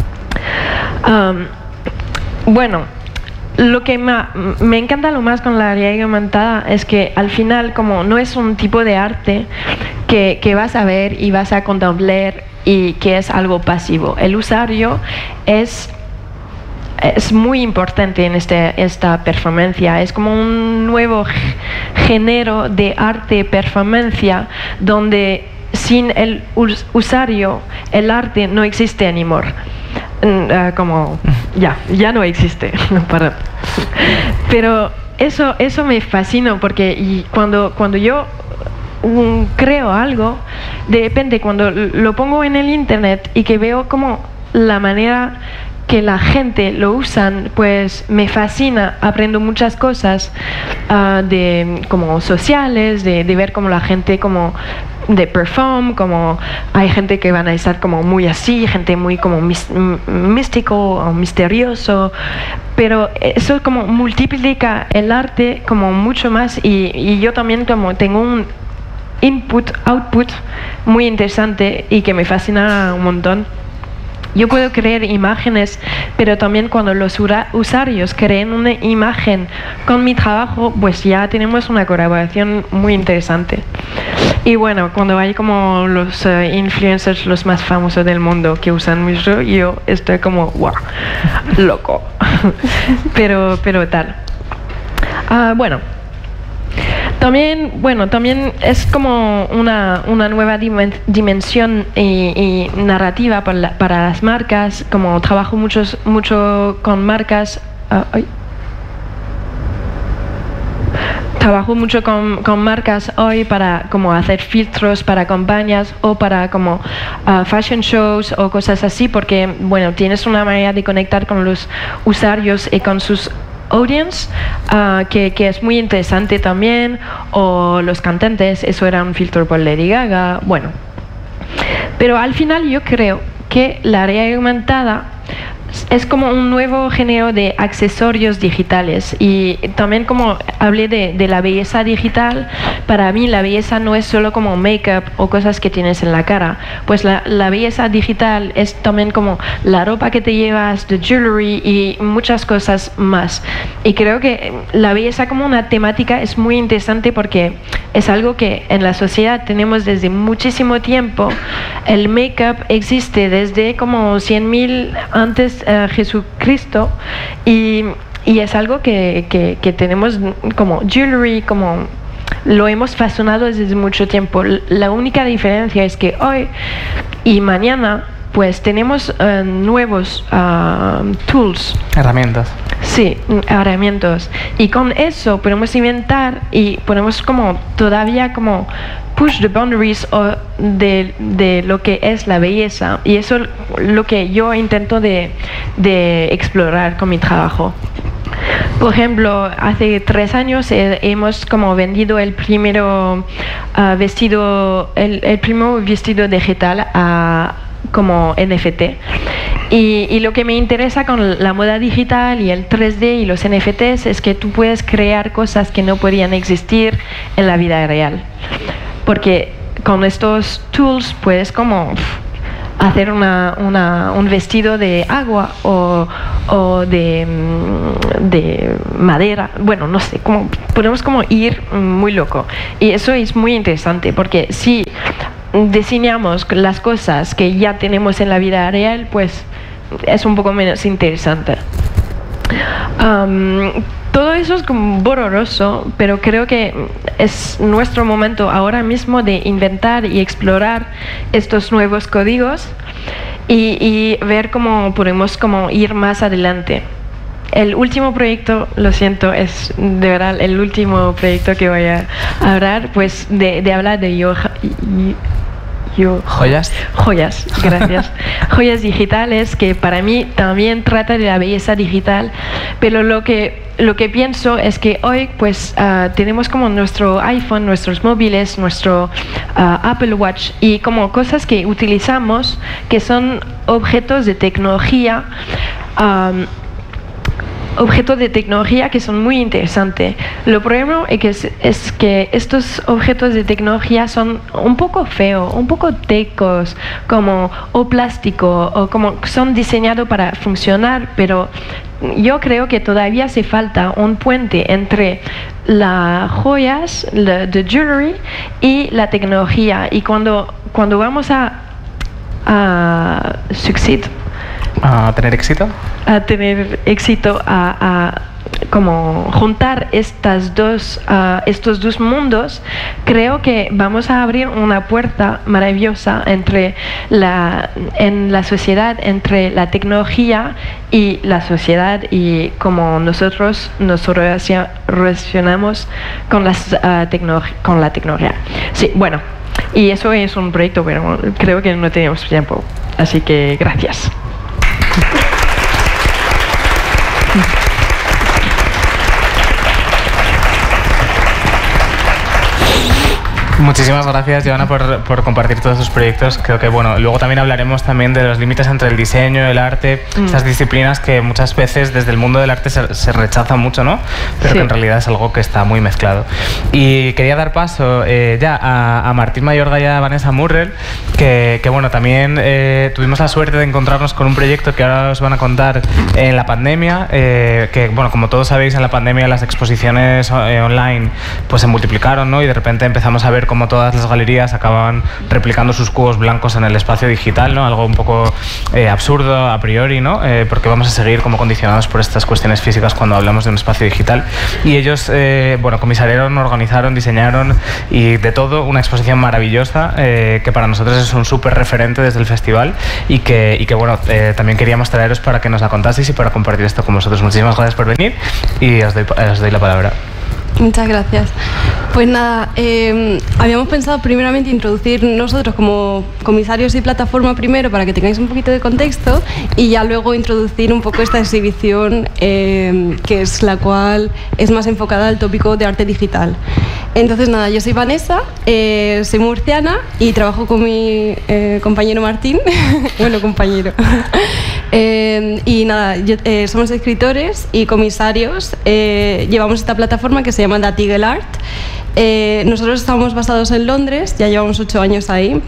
Um, bueno, lo que me, me encanta lo más con la realidad aumentada es que al final como no es un tipo de arte que, que vas a ver y vas a contemplar y que es algo pasivo. El usuario es, es muy importante en este, esta performancia. Es como un nuevo género de arte performancia donde sin el usuario el arte no existe anymore. Uh, como ya, ya no existe. Para. Pero eso, eso me fascina porque y cuando, cuando yo um, creo algo, de repente cuando lo pongo en el internet y que veo como la manera que la gente lo usan, pues me fascina, aprendo muchas cosas uh, de como sociales, de, de ver cómo la gente como de perform, como hay gente que van a estar como muy así, gente muy como mis, místico o misterioso, pero eso como multiplica el arte como mucho más y, y yo también como tengo un input, output muy interesante y que me fascina un montón. Yo puedo crear imágenes, pero también cuando los usuarios creen una imagen con mi trabajo, pues ya tenemos una colaboración muy interesante. Y bueno, cuando hay como los uh, influencers los más famosos del mundo que usan mucho, yo estoy como, wow, loco. pero, pero tal. Uh, bueno. También, bueno, también es como una, una nueva dimensión y, y narrativa para, la, para las marcas, como trabajo muchos, mucho con marcas. Uh, ay. Trabajo mucho con, con marcas hoy para como hacer filtros para campañas o para como uh, fashion shows o cosas así, porque bueno, tienes una manera de conectar con los usuarios y con sus audience uh, que, que es muy interesante también, o los cantantes, eso era un filtro por Lady Gaga, bueno. Pero al final yo creo que la realidad aumentada es como un nuevo género de accesorios digitales y también como hablé de, de la belleza digital, para mí la belleza no es solo como make-up o cosas que tienes en la cara, pues la, la belleza digital es también como la ropa que te llevas, the jewelry y muchas cosas más. Y creo que la belleza como una temática es muy interesante porque es algo que en la sociedad tenemos desde muchísimo tiempo. El make-up existe desde como cien mil antes uh, Jesucristo y, y es algo que, que, que tenemos como jewelry, como lo hemos fascinado desde mucho tiempo. La única diferencia es que hoy y mañana pues tenemos uh, nuevos uh, tools, herramientas Sí, herramientas. Y con eso podemos inventar y podemos como todavía como push the boundaries o de, de lo que es la belleza. Y eso es lo que yo intento de, de explorar con mi trabajo. Por ejemplo, hace tres años eh, hemos como vendido el primero uh, vestido, el, el primer vestido digital a, como N F T. Y, y lo que me interesa con la moda digital y el tres D y los N F Ts es que tú puedes crear cosas que no podrían existir en la vida real. Porque con estos tools puedes como hacer una, una, un vestido de agua o, o de, de madera, bueno, no sé, como, podemos como ir muy loco. Y eso es muy interesante porque si diseñamos las cosas que ya tenemos en la vida real, pues es un poco menos interesante. Um, todo eso es como borroso, pero creo que es nuestro momento ahora mismo de inventar y explorar estos nuevos códigos y, y ver cómo podemos como ir más adelante. El último proyecto, lo siento, es de verdad el último proyecto que voy a hablar, pues de, de hablar de yoga. Yo, ¿Joyas? Joyas, gracias. Joyas digitales, que para mí también trata de la belleza digital, pero lo que, lo que pienso es que hoy pues uh, tenemos como nuestro iPhone, nuestros móviles, nuestro uh, Apple Watch y como cosas que utilizamos que son objetos de tecnología, um, objetos de tecnología que son muy interesantes. Lo primero es que, es, es que estos objetos de tecnología son un poco feos, un poco tecos, como o plástico, o como son diseñados para funcionar, pero yo creo que todavía hace falta un puente entre las joyas, la the jewelry y la tecnología. Y cuando, cuando vamos a, a succeed, ¿A tener éxito? A tener éxito, a, a como juntar estas dos, uh, estos dos mundos, creo que vamos a abrir una puerta maravillosa entre la, en la sociedad, entre la tecnología y la sociedad y cómo nosotros nos relacionamos con, las, uh, con la tecnología. Sí, bueno, y eso es un proyecto, pero creo que no tenemos tiempo, así que gracias. Muchísimas gracias, Joana, por, por compartir todos esos proyectos. Creo que, bueno, luego también hablaremos también de los límites entre el diseño, el arte, mm. estas disciplinas que muchas veces desde el mundo del arte se, se rechaza mucho, ¿no? Pero sí, que en realidad es algo que está muy mezclado. Y quería dar paso eh, ya a, a Martín Mayorga y a Vanessa Murrell, que, que bueno, también eh, tuvimos la suerte de encontrarnos con un proyecto que ahora os van a contar en la pandemia, eh, que, bueno, como todos sabéis, en la pandemia las exposiciones eh, online pues se multiplicaron, ¿no? Y de repente empezamos a ver como todas las galerías acababan replicando sus cubos blancos en el espacio digital, ¿no? Algo un poco eh, absurdo a priori, ¿no? Eh, porque vamos a seguir como condicionados por estas cuestiones físicas cuando hablamos de un espacio digital. Y ellos, eh, bueno, comisariaron, organizaron, diseñaron y de todo una exposición maravillosa eh, que para nosotros es un súper referente desde el festival y que, y que bueno, eh, también queríamos traeros para que nos la contaseis y para compartir esto con vosotros. Muchísimas gracias por venir y os doy, os doy la palabra. Muchas gracias. Pues nada, eh, habíamos pensado primeramente introducir nosotros como comisarios y plataforma primero para que tengáis un poquito de contexto y ya luego introducir un poco esta exhibición eh, que es la cual es más enfocada al tópico de arte digital. Entonces nada, yo soy Vanessa, eh, soy murciana y trabajo con mi eh, compañero Martín, bueno, compañero. Eh, y nada, yo, eh, somos escritores y comisarios, eh, llevamos esta plataforma que se llama The Tigel Art. Eh, nosotros estamos basados en Londres, ya llevamos ocho años ahí.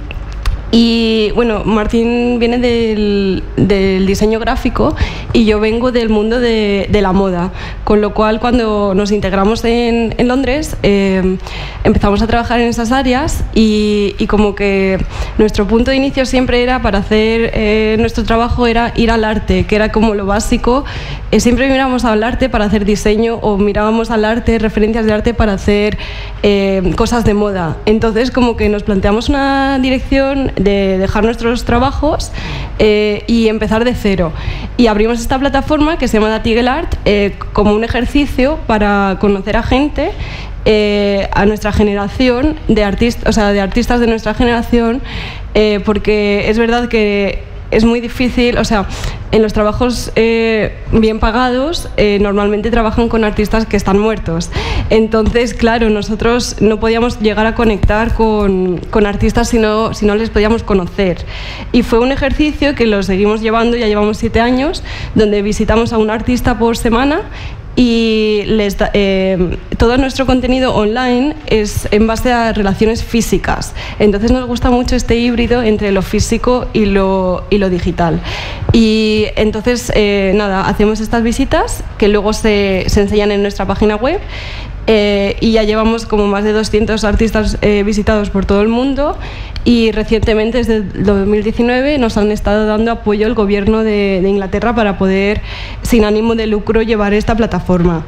Y bueno, Martín viene del, del diseño gráfico y yo vengo del mundo de, de la moda, con lo cual cuando nos integramos en, en Londres eh, empezamos a trabajar en esas áreas y, y como que nuestro punto de inicio siempre era para hacer eh, nuestro trabajo era ir al arte, que era como lo básico. Eh, siempre mirábamos al arte para hacer diseño o mirábamos al arte, referencias de arte para hacer eh, cosas de moda. Entonces como que nos planteamos una dirección de dejar nuestros trabajos eh, y empezar de cero. Y abrimos esta plataforma que se llama Datigel Art eh, como un ejercicio para conocer a gente, eh, a nuestra generación, de, artist o sea, de artistas de nuestra generación, eh, porque es verdad que es muy difícil, o sea, en los trabajos eh, bien pagados eh, normalmente trabajan con artistas que están muertos. Entonces, claro, nosotros no podíamos llegar a conectar con, con artistas si no, si no les podíamos conocer. Y fue un ejercicio que lo seguimos llevando, ya llevamos siete años, donde visitamos a un artista por semana y les da, eh, todo nuestro contenido online es en base a relaciones físicas. Entonces nos gusta mucho este híbrido entre lo físico y lo, y lo digital. Y entonces, eh, nada, hacemos estas visitas que luego se, se enseñan en nuestra página web. Eh, y ya llevamos como más de doscientos artistas eh, visitados por todo el mundo, y recientemente, desde el dos mil diecinueve, nos han estado dando apoyo el gobierno de, de Inglaterra para poder, sin ánimo de lucro, llevar esta plataforma.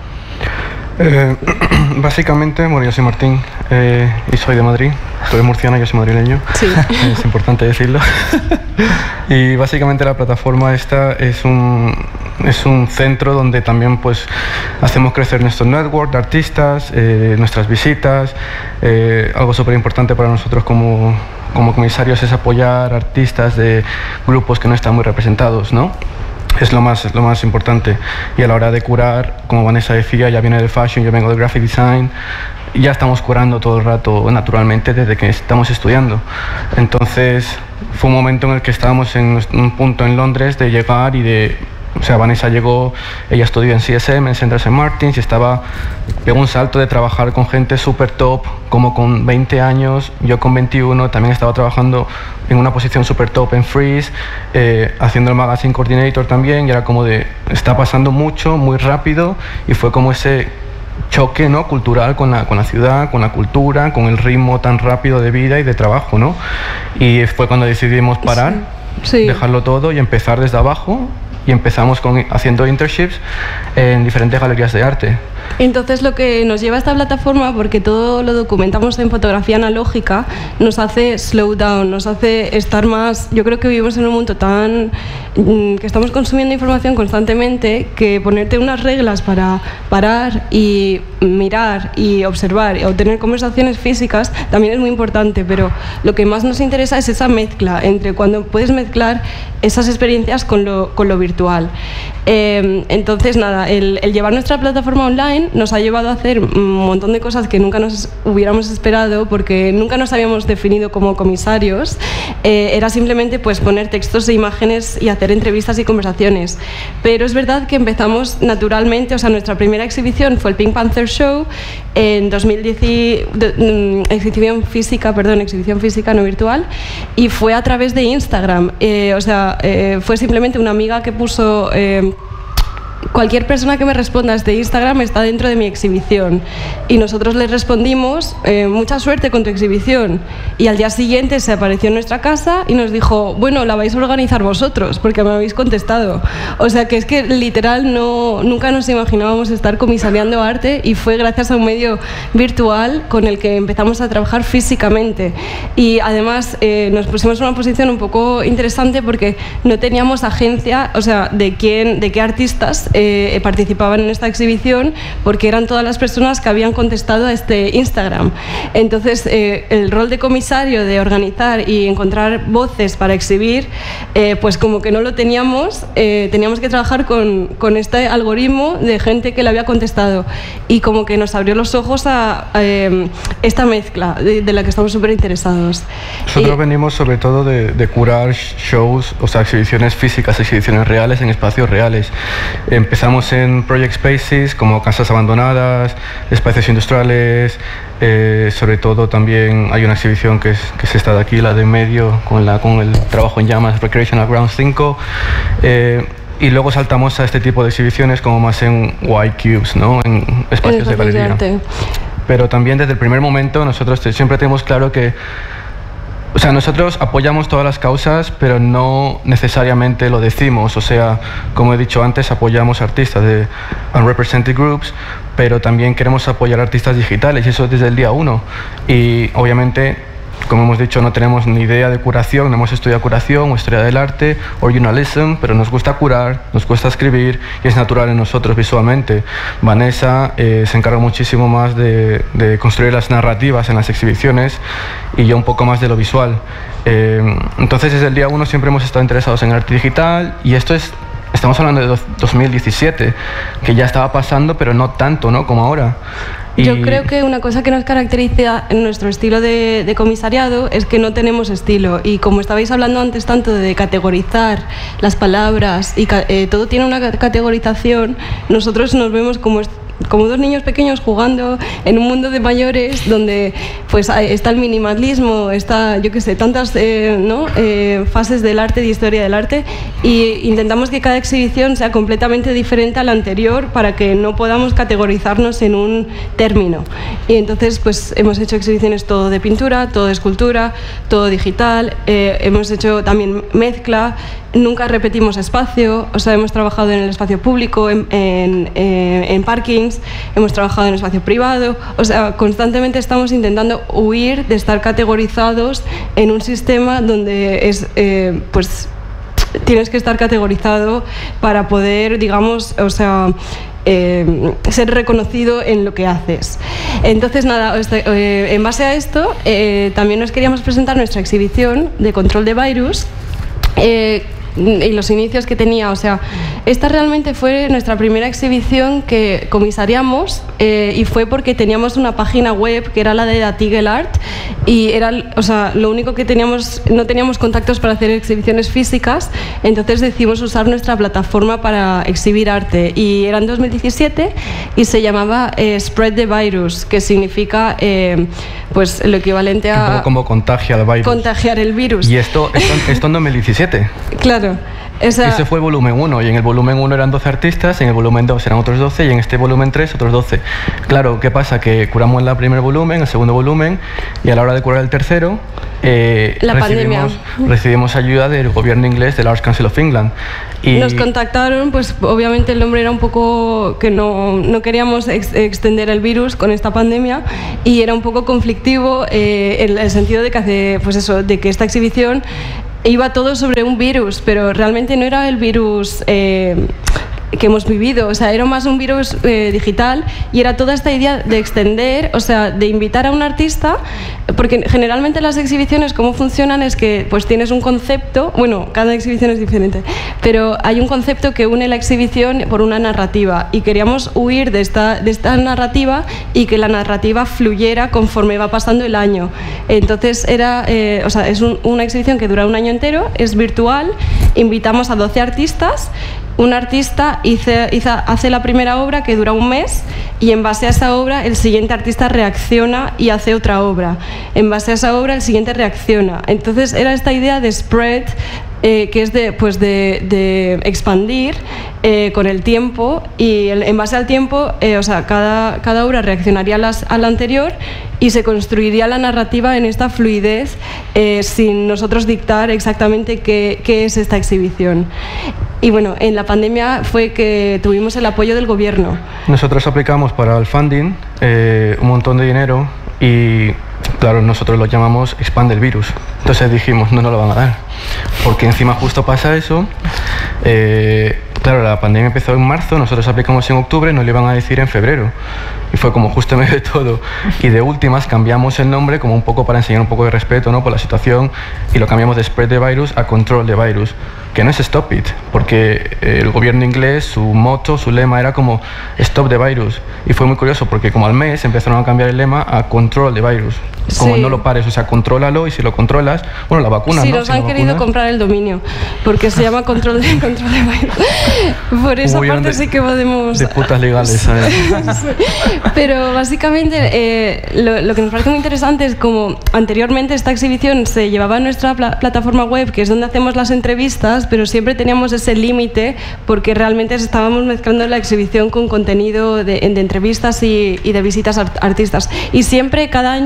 Eh, básicamente, bueno, yo soy Martín eh, y soy de Madrid. Tú eres murciana, yo soy madrileño. Sí. Es importante decirlo. Y básicamente la plataforma esta es un, es un centro donde también pues hacemos crecer nuestro network de artistas, eh, nuestras visitas. Eh, algo súper importante para nosotros como, como comisarios es apoyar artistas de grupos que no están muy representados, ¿no? Es lo más, es lo más importante. Y a la hora de curar, como Vanessa decía, ya viene del fashion, yo vengo del graphic design, y ya estamos curando todo el rato naturalmente desde que estamos estudiando. Entonces fue un momento en el que estábamos en un punto en Londres de llegar y de... O sea, Vanessa llegó, ella estudió en C S M, en Central Saint Martins, y estaba, pegó un salto de trabajar con gente súper top, como con veinte años, yo con veintiuno, también estaba trabajando en una posición súper top en Freeze, eh, haciendo el magazine coordinator también, y era como de, está pasando mucho, muy rápido, y fue como ese choque, ¿no?, cultural con la, con la ciudad, con la cultura, con el ritmo tan rápido de vida y de trabajo, ¿no? Y fue cuando decidimos parar, sí. Sí. dejarlo todo y empezar desde abajo. Y empezamos con, haciendo internships en diferentes galerías de arte. Entonces lo que nos lleva a esta plataforma, porque todo lo documentamos en fotografía analógica, nos hace slow down, nos hace estar más... Yo creo que vivimos en un mundo tan... que estamos consumiendo información constantemente, que ponerte unas reglas para parar y mirar y observar o tener conversaciones físicas también es muy importante, pero lo que más nos interesa es esa mezcla entre cuando puedes mezclar esas experiencias con lo, con lo virtual. Eh, entonces, nada, el, el llevar nuestra plataforma online nos ha llevado a hacer un montón de cosas que nunca nos hubiéramos esperado, porque nunca nos habíamos definido como comisarios. Eh, era simplemente pues poner textos e imágenes y hacer entrevistas y conversaciones. Pero es verdad que empezamos naturalmente, o sea, nuestra primera exhibición fue el Pink Panther Show en dos mil diez, de, um, exhibición física, perdón, exhibición física, no virtual, y fue a través de Instagram. Eh, o sea, eh, fue simplemente una amiga que puso... Eh, cualquier persona que me responda desde Instagram está dentro de mi exhibición, y nosotros le respondimos eh, mucha suerte con tu exhibición, y al día siguiente se apareció en nuestra casa y nos dijo, bueno, la vais a organizar vosotros porque me habéis contestado. O sea que es que literal no, nunca nos imaginábamos estar comisariando arte, y fue gracias a un medio virtual con el que empezamos a trabajar físicamente. Y además eh, nos pusimos en una posición un poco interesante porque no teníamos agencia, o sea, de quién, de qué artistas Eh, participaban en esta exhibición, porque eran todas las personas que habían contestado a este Instagram. Entonces eh, el rol de comisario, de organizar y encontrar voces para exhibir, eh, pues como que no lo teníamos, eh, teníamos que trabajar con, con este algoritmo de gente que le había contestado, y como que nos abrió los ojos a, a eh, esta mezcla de, de la que estamos súper interesados. Nosotros y, venimos sobre todo de, de curar shows, o sea, exhibiciones físicas, exhibiciones reales en espacios reales. Empezamos en project spaces como casas abandonadas, espacios industriales, eh, sobre todo también hay una exhibición que es, que es esta de aquí, la de en medio, con, la, con el trabajo en llamas, Recreational Grounds cinco, eh, y luego saltamos a este tipo de exhibiciones como más en white cubes, ¿no?, en espacios de galería. De Pero también desde el primer momento nosotros te, siempre tenemos claro que, o sea, nosotros apoyamos todas las causas, pero no necesariamente lo decimos. O sea, como he dicho antes, apoyamos artistas de unrepresented groups, pero también queremos apoyar artistas digitales, y eso desde el día uno. Y obviamente como hemos dicho, no tenemos ni idea de curación, no hemos estudiado curación o historia del arte o journalism, pero nos gusta curar, nos gusta escribir y es natural en nosotros visualmente. Vanessa eh, se encarga muchísimo más de, de construir las narrativas en las exhibiciones y yo un poco más de lo visual. Eh, entonces desde el día uno siempre hemos estado interesados en arte digital y esto es, estamos hablando de dos mil diecisiete, que ya estaba pasando, pero no tanto, ¿no?, como ahora. Y yo creo que una cosa que nos caracteriza en nuestro estilo de, de comisariado es que no tenemos estilo, y como estabais hablando antes tanto de categorizar las palabras y eh, todo tiene una categorización, nosotros nos vemos como como dos niños pequeños jugando en un mundo de mayores donde pues está el minimalismo, está, yo qué sé, tantas eh, ¿no? eh, fases del arte, de historia del arte, y intentamos que cada exhibición sea completamente diferente a la anterior para que no podamos categorizarnos en un término. Y entonces pues hemos hecho exhibiciones todo de pintura, todo de escultura, todo digital, eh, hemos hecho también mezcla. Nunca repetimos espacio, o sea, hemos trabajado en el espacio público, en, en, en, en parkings, hemos trabajado en espacio privado, o sea, constantemente estamos intentando huir de estar categorizados en un sistema donde es, eh, pues, tienes que estar categorizado para poder, digamos, o sea, Eh, ser reconocido en lo que haces. Entonces, nada, este, eh, en base a esto, eh, también nos queríamos presentar nuestra exhibición de control de virus. Eh, y los inicios que tenía, o sea, esta realmente fue nuestra primera exhibición que comisariamos, eh, y fue porque teníamos una página web que era la de Datigel Art y era, o sea, lo único que teníamos, no teníamos contactos para hacer exhibiciones físicas, entonces decidimos usar nuestra plataforma para exhibir arte, y era en dos mil diecisiete y se llamaba eh, Spread the Virus, que significa eh, pues lo equivalente a... Un poco como contagia el virus. Contagiar el virus. Y esto, esto, esto en dos mil diecisiete. Claro. Esa... Ese fue el volumen uno, y en el volumen uno eran doce artistas, en el volumen dos eran otros doce, y en este volumen tres otros doce. Claro, ¿qué pasa? Que curamos el primer volumen, el segundo volumen, y a la hora de curar el tercero, eh, la recibimos, recibimos ayuda del gobierno inglés, del Arts Council of England. Y nos contactaron, pues obviamente el nombre era un poco que no, no queríamos ex extender el virus con esta pandemia, y era un poco conflictivo eh, en el sentido de que, hace, pues eso, de que esta exhibición iba todo sobre un virus, pero realmente no era el virus eh, que hemos vivido, o sea, era más un virus eh, digital, y era toda esta idea de extender, o sea, de invitar a un artista, porque generalmente las exhibiciones cómo funcionan es que pues tienes un concepto, bueno, cada exhibición es diferente, pero hay un concepto que une la exhibición por una narrativa, y queríamos huir de esta, de esta narrativa y que la narrativa fluyera conforme va pasando el año. Entonces era, eh, o sea, es un, una exhibición que dura un año entero, es virtual, invitamos a doce artistas. Un artista hice, hizo, hace la primera obra que dura un mes, y en base a esa obra el siguiente artista reacciona y hace otra obra. En base a esa obra el siguiente reacciona. Entonces era esta idea de spread, eh, que es de, pues de, de expandir eh, con el tiempo, y el, en base al tiempo, eh, o sea, cada, cada obra reaccionaría a, las, a la anterior, y se construiría la narrativa en esta fluidez eh, sin nosotros dictar exactamente qué, qué es esta exhibición. Y bueno, en la pandemia fue que tuvimos el apoyo del gobierno. Nosotros aplicamos para el funding eh, un montón de dinero, y claro, nosotros lo llamamos Expande el Virus. Entonces dijimos, no nos lo van a dar, porque encima justo pasa eso. Eh, claro, la pandemia empezó en marzo, nosotros aplicamos en octubre, nos lo iban a decir en febrero, y fue como justo en medio de todo. Y de últimas cambiamos el nombre como un poco para enseñar un poco de respeto, ¿no?, por la situación, y lo cambiamos de Spread the Virus a Control the Virus, que no es Stop It, porque el gobierno inglés, su moto, su lema era como Stop the Virus, y fue muy curioso porque como al mes empezaron a cambiar el lema a Control the Virus, como sí. No lo pares, o sea, contrólalo, y si lo controlas, bueno, la vacuna, sí, ¿no? nos si han no querido vacunas, comprar el dominio, porque se llama Control de, control de Virus. Por esa parte de, sí que podemos... De putas legales, ¿sabes? Sí. Pero básicamente eh, lo, lo que nos parece muy interesante es como anteriormente esta exhibición se llevaba en nuestra pla plataforma web, que es donde hacemos las entrevistas, pero siempre teníamos ese límite porque realmente estábamos mezclando la exhibición con contenido de, de entrevistas y, y de visitas a artistas. Y siempre, cada año, la queremos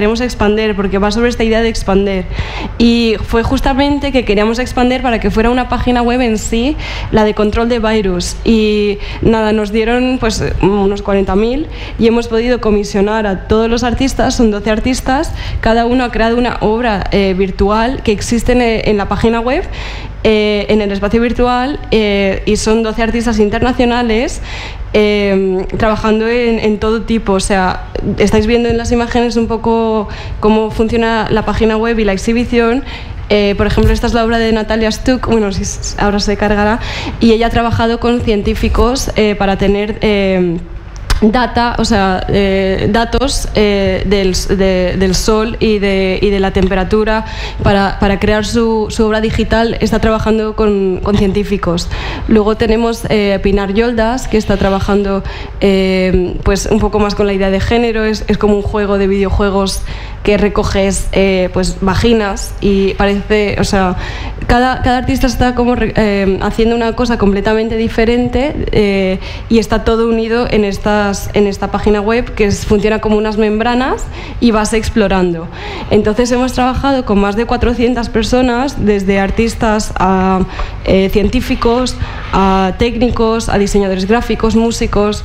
queremos expander, porque va sobre esta idea de expander. Y fue justamente que queríamos expander para que fuera una página web en sí, la de control de virus. Y nada, nos dieron pues unos cuarenta mil y hemos podido comisionar a todos los artistas, son doce artistas, cada uno ha creado una obra eh, virtual que existe en, en la página web, eh, en el espacio virtual, eh, y son doce artistas internacionales eh, trabajando en, en todo tipo. O sea, estáis viendo en las imágenes un poco cómo funciona la página web y la exhibición. Eh, por ejemplo, esta es la obra de Natalia Stuck, bueno, si ahora se cargará, y ella ha trabajado con científicos eh, para tener eh, data, o sea, eh, datos eh, del, de, del sol y de, y de la temperatura para, para crear su, su obra digital. Está trabajando con, con científicos. Luego tenemos eh, Pinar Yoldas, que está trabajando eh, pues un poco más con la idea de género. Es, es como un juego de videojuegos que recoges eh, pues vaginas y parece, o sea, cada, cada artista está como eh, haciendo una cosa completamente diferente eh, y está todo unido en estas, en esta página web que es, funciona como unas membranas y vas explorando. Entonces hemos trabajado con más de cuatrocientas personas, desde artistas a eh, científicos, a técnicos, a diseñadores gráficos, músicos,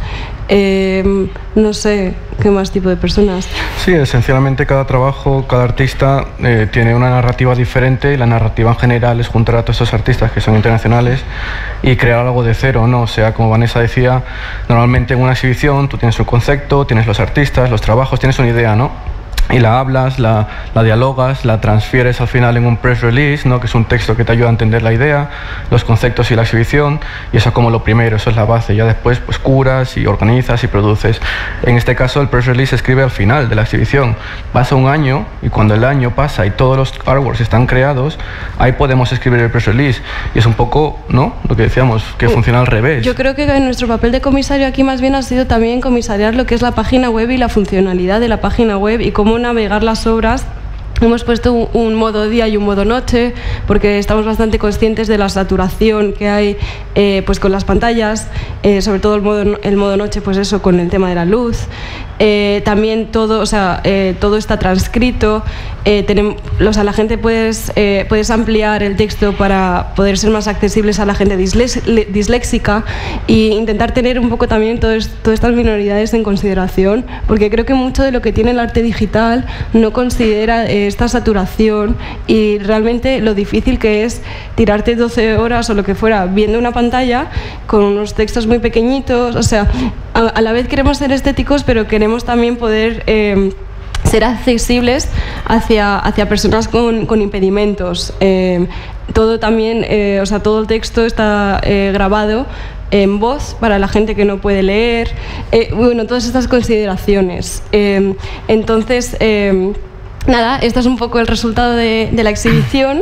eh, no sé qué más tipo de personas. Sí, esencialmente cada trabajo, cada artista eh, tiene una narrativa diferente, y la narrativa en general es juntar a todos estos artistas que son internacionales y crear algo de cero, ¿no? O sea, como Vanessa decía, normalmente en una exhibición tú tienes un concepto, tienes los artistas, los trabajos, tienes una idea, ¿no? Y la hablas, la, la dialogas, la transfieres al final en un press release, ¿no? Que es un texto que te ayuda a entender la idea, los conceptos y la exhibición, y eso es como lo primero, eso es la base. Ya después pues curas y organizas y produces. En este caso el press release se escribe al final de la exhibición. Pasa un año y cuando el año pasa y todos los artworks están creados, ahí podemos escribir el press release. Y es un poco, ¿no?, lo que decíamos, que funciona al revés. Yo creo que nuestro papel de comisario aquí más bien ha sido también comisariar lo que es la página web y la funcionalidad de la página web y cómo navegar las obras. Hemos puesto un, un modo día y un modo noche porque estamos bastante conscientes de la saturación que hay eh, pues con las pantallas, eh, sobre todo el modo, el modo noche, pues eso, con el tema de la luz. Eh, también todo, o sea, eh, todo está transcrito. Eh, tenemos, o sea, la gente puedes, eh, puedes ampliar el texto para poder ser más accesibles a la gente dislex, disléxica e intentar tener un poco también todas, todas estas minoridades en consideración, porque creo que mucho de lo que tiene el arte digital no considera eh, esta saturación y realmente lo difícil que es tirarte doce horas o lo que fuera viendo una pantalla con unos textos muy pequeñitos. O sea, a, a la vez queremos ser estéticos, pero queremos también poder eh, ser accesibles hacia, hacia personas con, con impedimentos. Eh, todo también, eh, o sea, todo el texto está eh, grabado en voz para la gente que no puede leer. Eh, bueno, todas estas consideraciones. Eh, entonces, eh, nada, este es un poco el resultado de, de la exhibición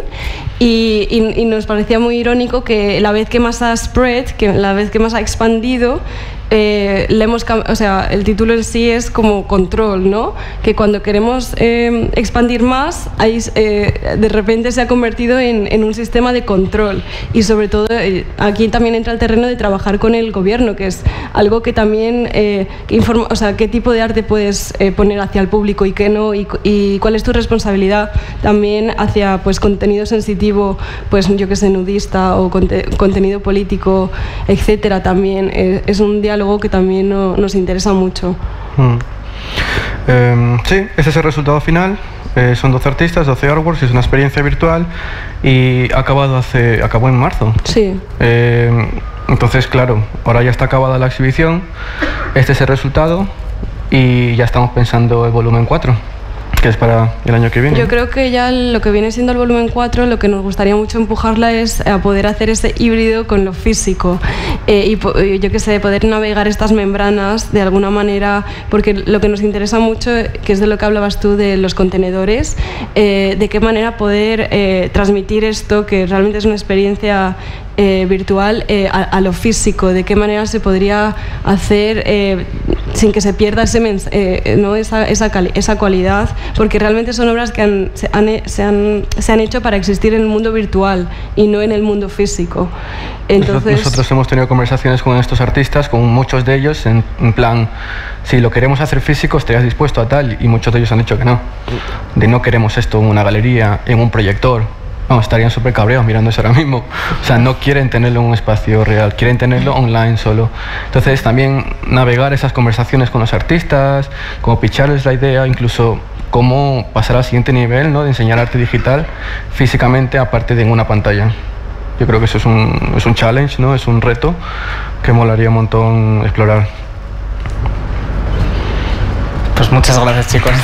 y, y, y nos parecía muy irónico que la vez que más ha spread, que la vez que más ha expandido, eh, le hemos, o sea, el título en sí es como control, ¿no? Que cuando queremos eh, expandir más, ahí, eh, de repente se ha convertido en, en un sistema de control y sobre todo eh, aquí también entra el terreno de trabajar con el gobierno, que es algo que también eh, que informa, o sea, qué tipo de arte puedes eh, poner hacia el público y qué no, y, y cuál es tu responsabilidad también hacia pues contenido sensitivo, pues yo que sé, nudista o conte contenido político, etcétera. También eh, es un diálogo que también no, nos interesa mucho. Mm. Eh, sí, ese es el resultado final. Eh, son doce artistas, doce artworks, es una experiencia virtual y ha acabado hace, acabó en marzo. Sí. Eh, entonces, claro, ahora ya está acabada la exhibición, este es el resultado y ya estamos pensando el volumen cuatro. Que es para el año que viene. Yo creo que ya lo que viene siendo el volumen cuatro, lo que nos gustaría mucho empujarla es a poder hacer ese híbrido con lo físico eh, y yo que sé, poder navegar estas membranas de alguna manera, porque lo que nos interesa mucho, que es de lo que hablabas tú de los contenedores, eh, de qué manera poder eh, transmitir esto, que realmente es una experiencia Eh, virtual eh, a, a lo físico, de qué manera se podría hacer eh, sin que se pierda ese mens eh, ¿no? esa, esa, esa cualidad, porque realmente son obras que han, se, han, se, han, se han hecho para existir en el mundo virtual y no en el mundo físico. Entonces, nosotros hemos tenido conversaciones con estos artistas, con muchos de ellos, en, en plan, si lo queremos hacer físico, ¿estarías dispuesto a tal? Y muchos de ellos han dicho que no, de no queremos esto en una galería, en un proyector. No, estarían súper cabreados mirando eso ahora mismo. O sea, no quieren tenerlo en un espacio real, quieren tenerlo online solo. Entonces también navegar esas conversaciones con los artistas, como picharles la idea, incluso cómo pasar al siguiente nivel, ¿no?, de enseñar arte digital físicamente aparte de en una pantalla. Yo creo que eso es un, es un challenge, ¿no?, es un reto que molaría un montón explorar. Pues muchas gracias, chicos.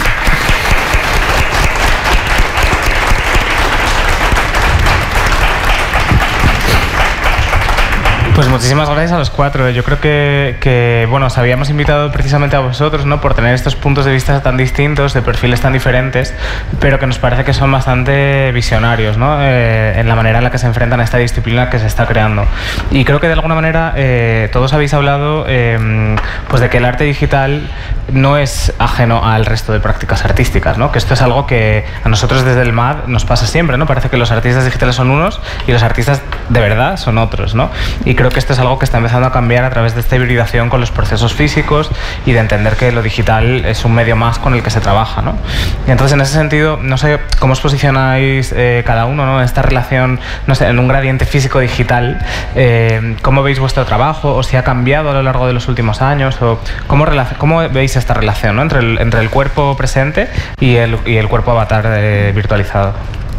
Pues muchísimas gracias a los cuatro. Yo creo que, que, bueno, os habíamos invitado precisamente a vosotros, ¿no?, por tener estos puntos de vista tan distintos, de perfiles tan diferentes, pero que nos parece que son bastante visionarios, ¿no?, eh, en la manera en la que se enfrentan a esta disciplina que se está creando. Y creo que de alguna manera eh, todos habéis hablado eh, pues de que el arte digital no es ajeno al resto de prácticas artísticas, ¿no?, que esto es algo que a nosotros desde el M A D nos pasa siempre, ¿no? Parece que los artistas digitales son unos y los artistas de verdad son otros, ¿no? Y creo que esto es algo que está empezando a cambiar a través de esta hibridación con los procesos físicos y de entender que lo digital es un medio más con el que se trabaja, ¿no? Y entonces, en ese sentido, no sé cómo os posicionáis eh, cada uno, ¿no?, en esta relación, no sé, en un gradiente físico-digital. Eh, ¿Cómo veis vuestro trabajo? ¿O si ha cambiado a lo largo de los últimos años? ¿O cómo, cómo veis esta relación, ¿no?, entre el, entre el cuerpo presente y el, y el cuerpo avatar eh, virtualizado?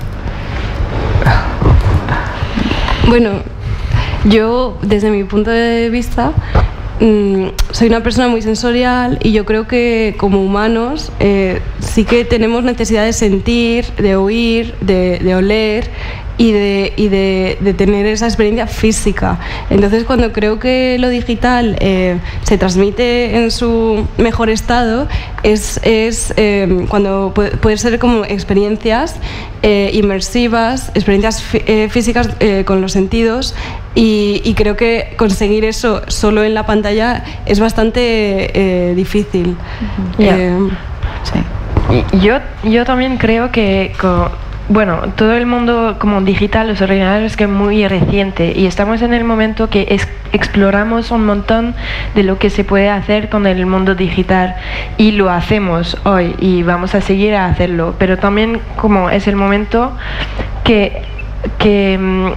Bueno, yo, desde mi punto de vista, mmm, soy una persona muy sensorial y yo creo que como humanos eh, sí que tenemos necesidad de sentir, de oír, de, de oler y, de, y de, de tener esa experiencia física. Entonces, cuando creo que lo digital eh, se transmite en su mejor estado, es, es eh, cuando puede, puede ser como experiencias eh, inmersivas, experiencias eh, físicas eh, con los sentidos, y, y creo que conseguir eso solo en la pantalla es bastante eh, difícil. Yeah. Eh, sí. Yo, yo también creo que co bueno, todo el mundo como digital, los ordenadores, es que muy reciente y estamos en el momento que es, exploramos un montón de lo que se puede hacer con el mundo digital y lo hacemos hoy y vamos a seguir a hacerlo, pero también como es el momento que, que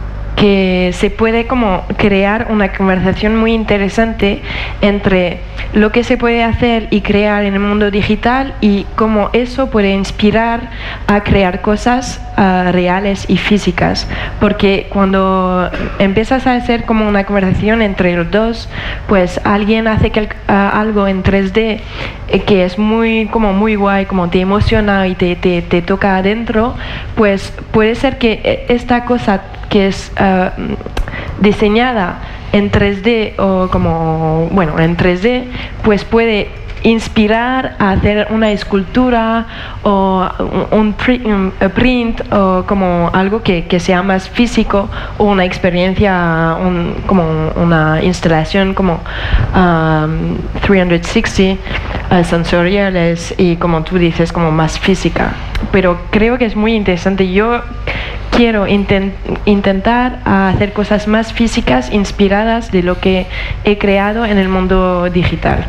que se puede como crear una conversación muy interesante entre lo que se puede hacer y crear en el mundo digital y cómo eso puede inspirar a crear cosas uh, reales y físicas, porque cuando empiezas a hacer como una conversación entre los dos, pues alguien hace que, uh, algo en tres D eh, que es muy como muy guay, como te emociona y te, te, te toca adentro, pues puede ser que esta cosa que es uh, diseñada en tres D o como, bueno, en tres D, pues puede inspirar a hacer una escultura o un print, un print o como algo que, que sea más físico, o una experiencia, un, como una instalación como um, trescientos sesenta uh, sensoriales y, como tú dices, como más física. Pero creo que es muy interesante. Yo quiero intent, intentar hacer cosas más físicas inspiradas de lo que he creado en el mundo digital.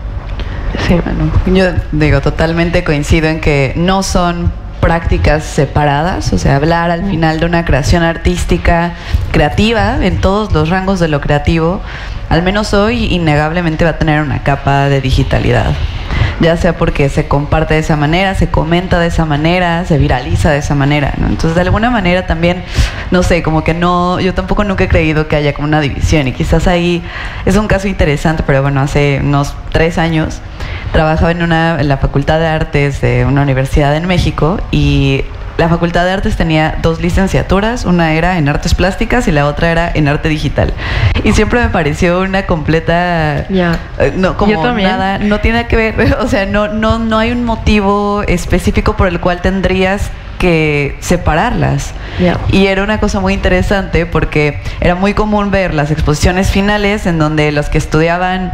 Sí, bueno, yo digo, totalmente coincido en que no son prácticas separadas, o sea, hablar al final de una creación artística creativa en todos los rangos de lo creativo, al menos hoy innegablemente va a tener una capa de digitalidad, ya sea porque se comparte de esa manera, se comenta de esa manera, se viraliza de esa manera, ¿no? Entonces, de alguna manera también, no sé, como que no, yo tampoco nunca he creído que haya como una división, y quizás ahí es un caso interesante, pero bueno, hace unos tres años trabajaba en, una, en la Facultad de Artes de una universidad en México, y la Facultad de Artes tenía dos licenciaturas, una era en Artes Plásticas y la otra era en Arte Digital. Y siempre me pareció una completa... Yeah. Eh, no, como Yo también. nada, no tiene que ver, o sea, no, no, no hay un motivo específico por el cual tendrías que separarlas. Yeah. Y era una cosa muy interesante porque era muy común ver las exposiciones finales en donde los que estudiaban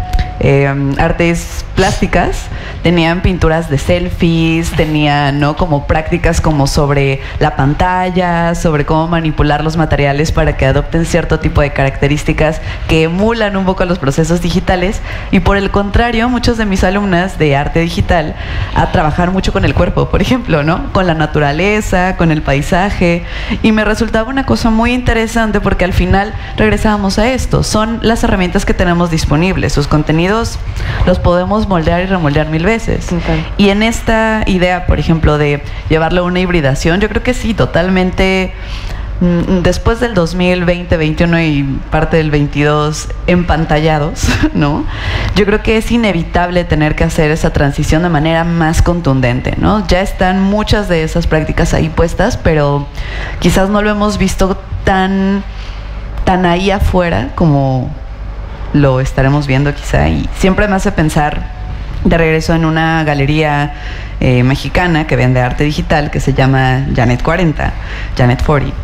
eh, artes plásticas, tenían pinturas de selfies, tenían, ¿no?, como prácticas como sobre la pantalla, sobre cómo manipular los materiales para que adopten cierto tipo de características que emulan un poco los procesos digitales. Y por el contrario, muchos de mis alumnas de arte digital a trabajar mucho con el cuerpo, por ejemplo, ¿no?, con la naturaleza, con el paisaje, y me resultaba una cosa muy interesante porque al final regresábamos a esto, son las herramientas que tenemos disponibles, sus contenidos los podemos moldear y remoldear mil veces. Okay. Y en esta idea, por ejemplo, de llevarlo a una hibridación, yo creo que sí, totalmente. Después del dos mil veinte, veintiuno y parte del veintidós empantallados, ¿no?, yo creo que es inevitable tener que hacer esa transición de manera más contundente, ¿no? Ya están muchas de esas prácticas ahí puestas, pero quizás no lo hemos visto tan, tan ahí afuera como lo estaremos viendo quizá. Y siempre me hace pensar de regreso en una galería eh, mexicana que vende arte digital que se llama Janet cuarenta, Janet cuarenta.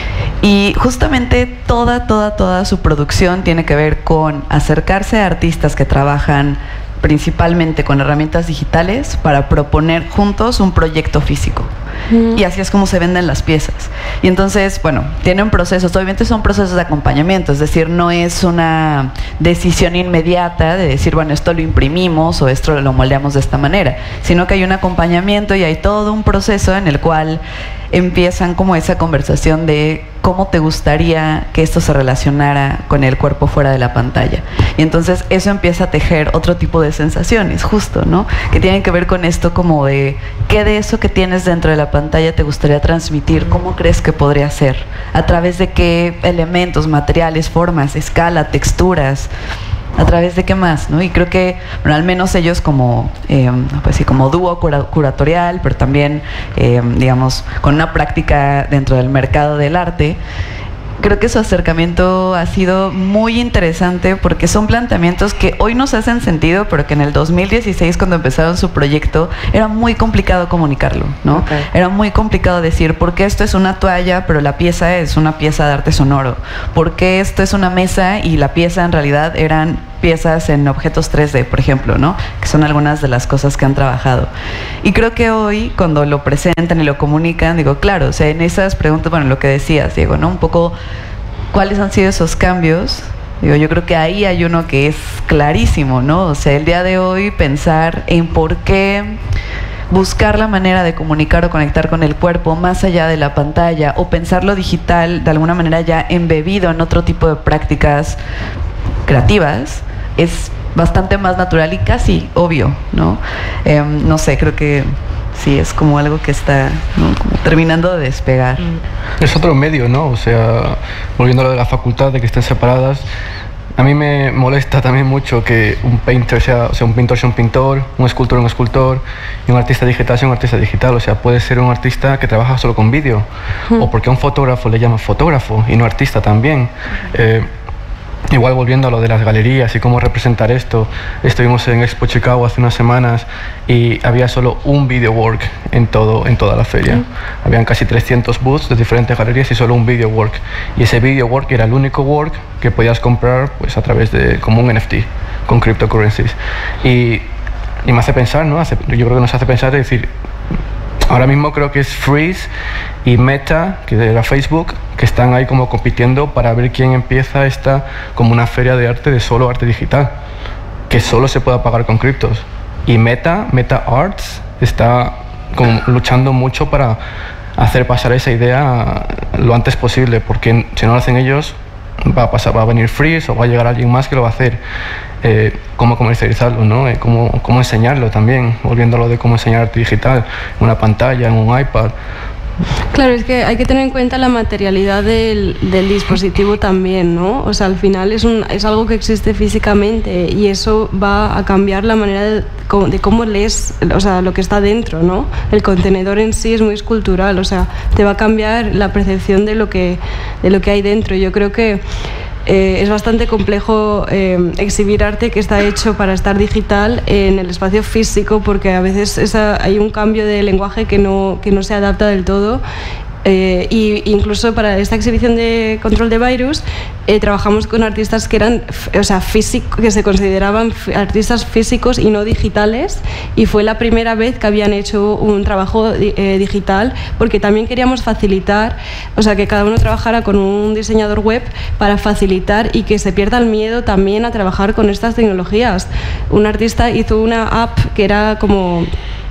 Y justamente toda, toda, toda su producción tiene que ver con acercarse a artistas que trabajan principalmente con herramientas digitales para proponer juntos un proyecto físico. Mm. Y así es como se venden las piezas. Y entonces, bueno, tienen procesos, obviamente son procesos de acompañamiento, es decir, no es una decisión inmediata de decir, bueno, esto lo imprimimos o esto lo moldeamos de esta manera, sino que hay un acompañamiento y hay todo un proceso en el cual empiezan como esa conversación de cómo te gustaría que esto se relacionara con el cuerpo fuera de la pantalla. Y entonces eso empieza a tejer otro tipo de sensaciones, justo, ¿no?, que tienen que ver con esto como de qué de eso que tienes dentro de la pantalla te gustaría transmitir, cómo crees que podría ser, a través de qué elementos, materiales, formas, escala, texturas, a través de qué más, ¿no? Y creo que, bueno, al menos ellos como, eh, pues sí, como dúo cura curatorial, pero también, eh, digamos, con una práctica dentro del mercado del arte, creo que su acercamiento ha sido muy interesante porque son planteamientos que hoy nos hacen sentido, pero que en el dos mil dieciséis, cuando empezaron su proyecto, era muy complicado comunicarlo, ¿no? Okay. Era muy complicado decir, ¿por qué esto es una toalla, pero la pieza es una pieza de arte sonoro? ¿Por qué esto es una mesa y la pieza en realidad eran piezas en objetos tres D, por ejemplo, ¿no?, que son algunas de las cosas que han trabajado? Y creo que hoy, cuando lo presentan y lo comunican, digo, claro, o sea, en esas preguntas, bueno, lo que decías, Diego, ¿no?, un poco cuáles han sido esos cambios. Digo, yo creo que ahí hay uno que es clarísimo, ¿no? O sea, el día de hoy pensar en por qué buscar la manera de comunicar o conectar con el cuerpo más allá de la pantalla, o pensar lo digital de alguna manera ya embebido en otro tipo de prácticas creativas, es bastante más natural y casi obvio, ¿no? Eh, no sé, creo que sí, es como algo que está, ¿no?, como terminando de despegar. Es otro medio, ¿no? O sea, volviendo a lo de la facultad, de que estén separadas, a mí me molesta también mucho que un painter sea, o sea, un pintor sea un pintor, un escultor un escultor, y un artista digital sea un artista digital. O sea, puede ser un artista que trabaja solo con vídeo, mm. o porque a un fotógrafo le llaman fotógrafo y no artista también. Eh, Igual, volviendo a lo de las galerías y cómo representar esto, estuvimos en Expo Chicago hace unas semanas y había solo un video work en, todo, en toda la feria. Mm. Habían casi trescientos booths de diferentes galerías y solo un video work. Y ese video work era el único work que podías comprar, pues, a través de como un N F T, con cryptocurrencies. Y, y me hace pensar, ¿no? Hace, yo creo que nos hace pensar, es decir, ahora mismo creo que es Freeze y Meta, que era Facebook, que están ahí como compitiendo para ver quién empieza esta como una feria de arte, de solo arte digital, que solo se pueda pagar con criptos. Y Meta, Meta Arts, está como luchando mucho para hacer pasar esa idea lo antes posible, porque si no lo hacen ellos, va a pasar, va a venir Freeze o va a llegar alguien más que lo va a hacer. Eh, cómo comercializarlo, ¿no? Eh, cómo, cómo enseñarlo también, volviendo a lo de cómo enseñar arte digital, en una pantalla, en un iPad. Claro, es que hay que tener en cuenta la materialidad del, del dispositivo también, ¿no? O sea, al final es, un, es algo que existe físicamente y eso va a cambiar la manera de, de cómo lees, o sea, lo que está dentro, ¿no? El contenedor en sí es muy escultural, o sea, te va a cambiar la percepción de lo que, de lo que hay dentro. Yo creo que Eh, es bastante complejo eh, exhibir arte que está hecho para estar digital en el espacio físico, porque a veces esa, hay un cambio de lenguaje que no, que no se adapta del todo Eh, y incluso para esta exhibición de Control the Virus eh, trabajamos con artistas que eran, o sea, físicos, que se consideraban artistas físicos y no digitales, y fue la primera vez que habían hecho un trabajo eh, digital, porque también queríamos facilitar, o sea, que cada uno trabajara con un diseñador web para facilitar y que se pierda el miedo también a trabajar con estas tecnologías. Un artista hizo una app que era como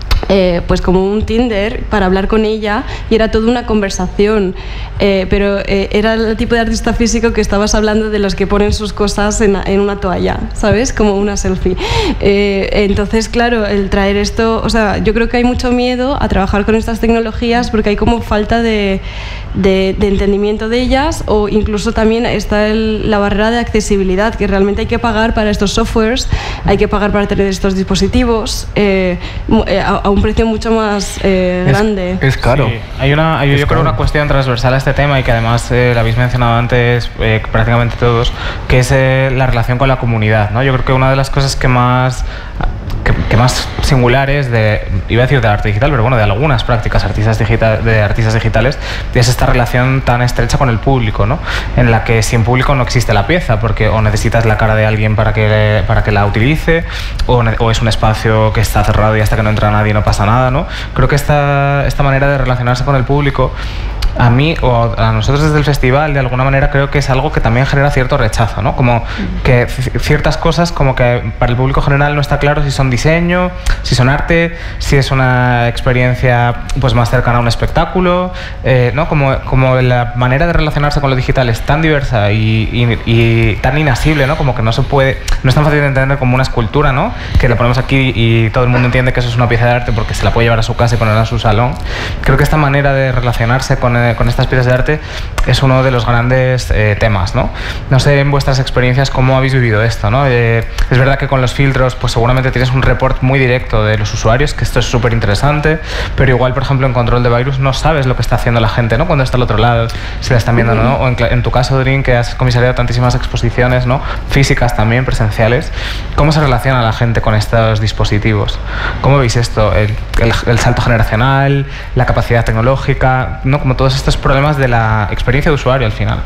Eh, pues como un Tinder para hablar con ella, y era toda una conversación, eh, pero eh, era el tipo de artista físico que estabas hablando de los que ponen sus cosas en, en una toalla, ¿sabes? Como una selfie. Eh, entonces, claro, el traer esto, o sea, yo creo que hay mucho miedo a trabajar con estas tecnologías porque hay como falta de, de, de entendimiento de ellas, o incluso también está el, la barrera de accesibilidad, que realmente hay que pagar para estos softwares, hay que pagar para tener estos dispositivos eh, a, a un precio mucho más eh, es, grande. Es caro. Sí, hay una, hay, es yo creo caro. una cuestión transversal a este tema, y que además eh, la habéis mencionado antes eh, prácticamente todos, que es eh, la relación con la comunidad, ¿no? Yo creo que una de las cosas que más que, que más singulares de, iba a decir del arte digital, pero bueno, de algunas prácticas artistas digital, de artistas digitales, es esta relación tan estrecha con el público, ¿no? En la que sin público no existe la pieza, porque o necesitas la cara de alguien para que, para que la utilice, o, o es un espacio que está cerrado y hasta que no entra nadie no pasa nada, ¿no? Creo que esta, esta manera de relacionarse con el público, a mí o a nosotros desde el festival, de alguna manera creo que es algo que también genera cierto rechazo, ¿no? Como que ciertas cosas, como que para el público general no está claro si son diseño, si son arte, si es una experiencia pues más cercana a un espectáculo, eh, ¿no? Como, como la manera de relacionarse con lo digital es tan diversa y, y, y tan inasible, ¿no? Como que no se puede, no es tan fácil de entender como una escultura, ¿no? Que la ponemos aquí y todo el mundo entiende que eso es una pieza de arte porque se la puede llevar a su casa y ponerla en su salón. Creo que esta manera de relacionarse con con estas piezas de arte es uno de los grandes eh, temas, ¿no? No sé en vuestras experiencias cómo habéis vivido esto, ¿no? Eh, es verdad que con los filtros pues seguramente tienes un report muy directo de los usuarios, que esto es súper interesante, pero igual, por ejemplo, en Control the Virus no sabes lo que está haciendo la gente, ¿no? Cuando está al otro lado, si la están viendo, ¿no? O en, en tu caso, Drin, que has comisariado tantísimas exposiciones, ¿no? Físicas también, presenciales. ¿Cómo se relaciona la gente con estos dispositivos? ¿Cómo veis esto? El, el, el salto generacional, la capacidad tecnológica, ¿no? Como todos estos problemas de la experiencia de usuario al final.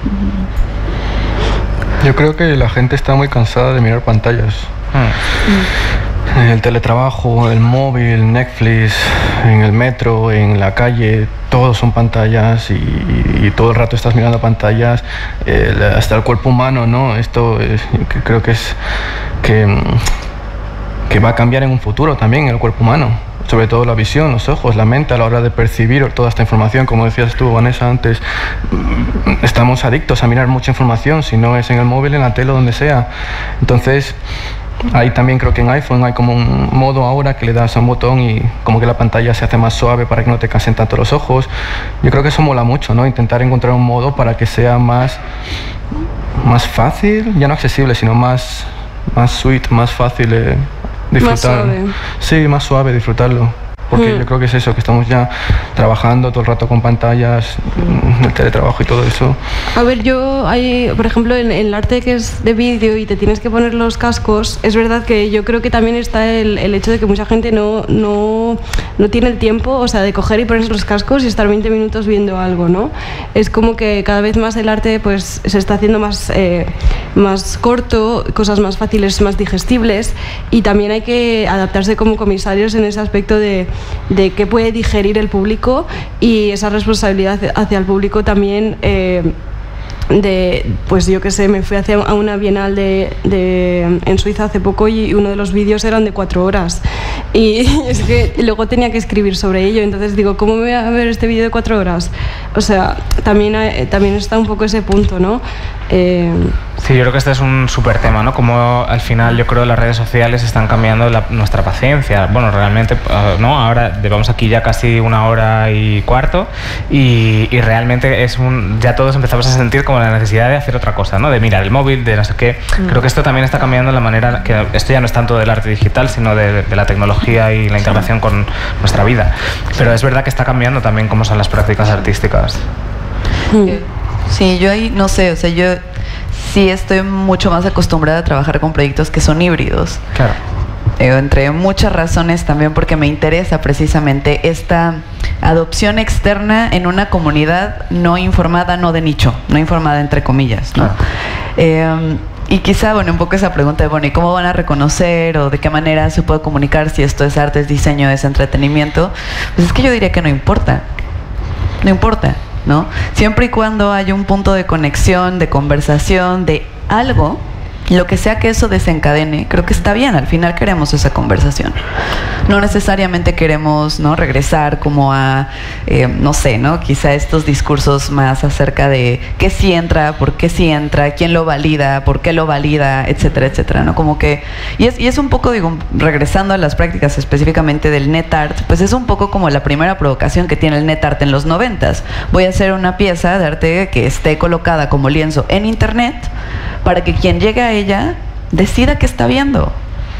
Yo creo que la gente está muy cansada de mirar pantallas. Mm. El teletrabajo, el móvil, Netflix, en el metro, en la calle, todos son pantallas y, y todo el rato estás mirando pantallas, eh, hasta el cuerpo humano, ¿no? Esto es, que creo que es que, que va a cambiar en un futuro también el cuerpo humano. Sobre todo la visión, los ojos, la mente a la hora de percibir toda esta información. Como decías tú, Vanessa, antes, estamos adictos a mirar mucha información, si no es en el móvil, en la tele, donde sea. Entonces, ahí también creo que en iPhone hay como un modo ahora que le das a un botón y como que la pantalla se hace más suave para que no te cansen tanto los ojos. Yo creo que eso mola mucho, ¿no? Intentar encontrar un modo para que sea más, más fácil, ya no accesible, sino más, más sweet, más fácil de disfrutar. Más suave. Sí, más suave disfrutarlo. Porque mm. yo creo que es eso, que estamos ya trabajando todo el rato con pantallas, el teletrabajo y todo eso. A ver, yo, hay, por ejemplo, en, en el arte que es de vídeo y te tienes que poner los cascos, es verdad que yo creo que también está el, el hecho de que mucha gente no, no, no tiene el tiempo, o sea, de coger y ponerse los cascos y estar veinte minutos viendo algo, ¿no? Es como que cada vez más el arte pues se está haciendo más, eh, más corto, cosas más fáciles, más digestibles, y también hay que adaptarse como comisarios en ese aspecto de de qué puede digerir el público, y esa responsabilidad hacia el público también eh, de, pues yo qué sé, me fui hacia a una bienal de, de, en Suiza hace poco y uno de los vídeos eran de cuatro horas y es que luego tenía que escribir sobre ello, entonces digo, ¿cómo me voy a ver este vídeo de cuatro horas? O sea, también, hay, también está un poco ese punto, ¿no? Eh, Sí, yo creo que este es un súper tema, ¿no? Como al final yo creo las redes sociales están cambiando la, nuestra paciencia. Bueno, realmente, ¿no? Ahora llevamos aquí ya casi una hora y cuarto y, y realmente es un, ya todos empezamos a sentir como la necesidad de hacer otra cosa, ¿no? De mirar el móvil, de no sé qué. Mm. Creo que esto también está cambiando la manera, que esto ya no es tanto del arte digital, sino de, de la tecnología y la integración sí. con nuestra vida. Pero es verdad que está cambiando también cómo son las prácticas artísticas. Mm. Sí, yo ahí no sé, o sea, yo sí estoy mucho más acostumbrada a trabajar con proyectos que son híbridos. Claro. Eh, entre muchas razones también porque me interesa precisamente esta adopción externa en una comunidad no informada, no de nicho, no informada entre comillas, ¿no? Ah. Eh, y quizá, bueno, un poco esa pregunta de, bueno, ¿y cómo van a reconocer o de qué manera se puede comunicar si esto es arte, es diseño, es entretenimiento? Pues es que yo diría que no importa, no importa, ¿no? Siempre y cuando haya un punto de conexión, de conversación, de algo, lo que sea que eso desencadene, creo que está bien. Al final queremos esa conversación. No necesariamente queremos, ¿no?, regresar como a, eh, no sé, ¿no?, quizá estos discursos más acerca de qué sí entra, por qué sí entra, quién lo valida, por qué lo valida, etcétera, etcétera, ¿no? Como que, y es, y es un poco, digo, regresando a las prácticas específicamente del net art, pues es un poco como la primera provocación que tiene el net art en los noventas. Voy a hacer una pieza de arte que esté colocada como lienzo en internet para que quien llegue a ella decida qué está viendo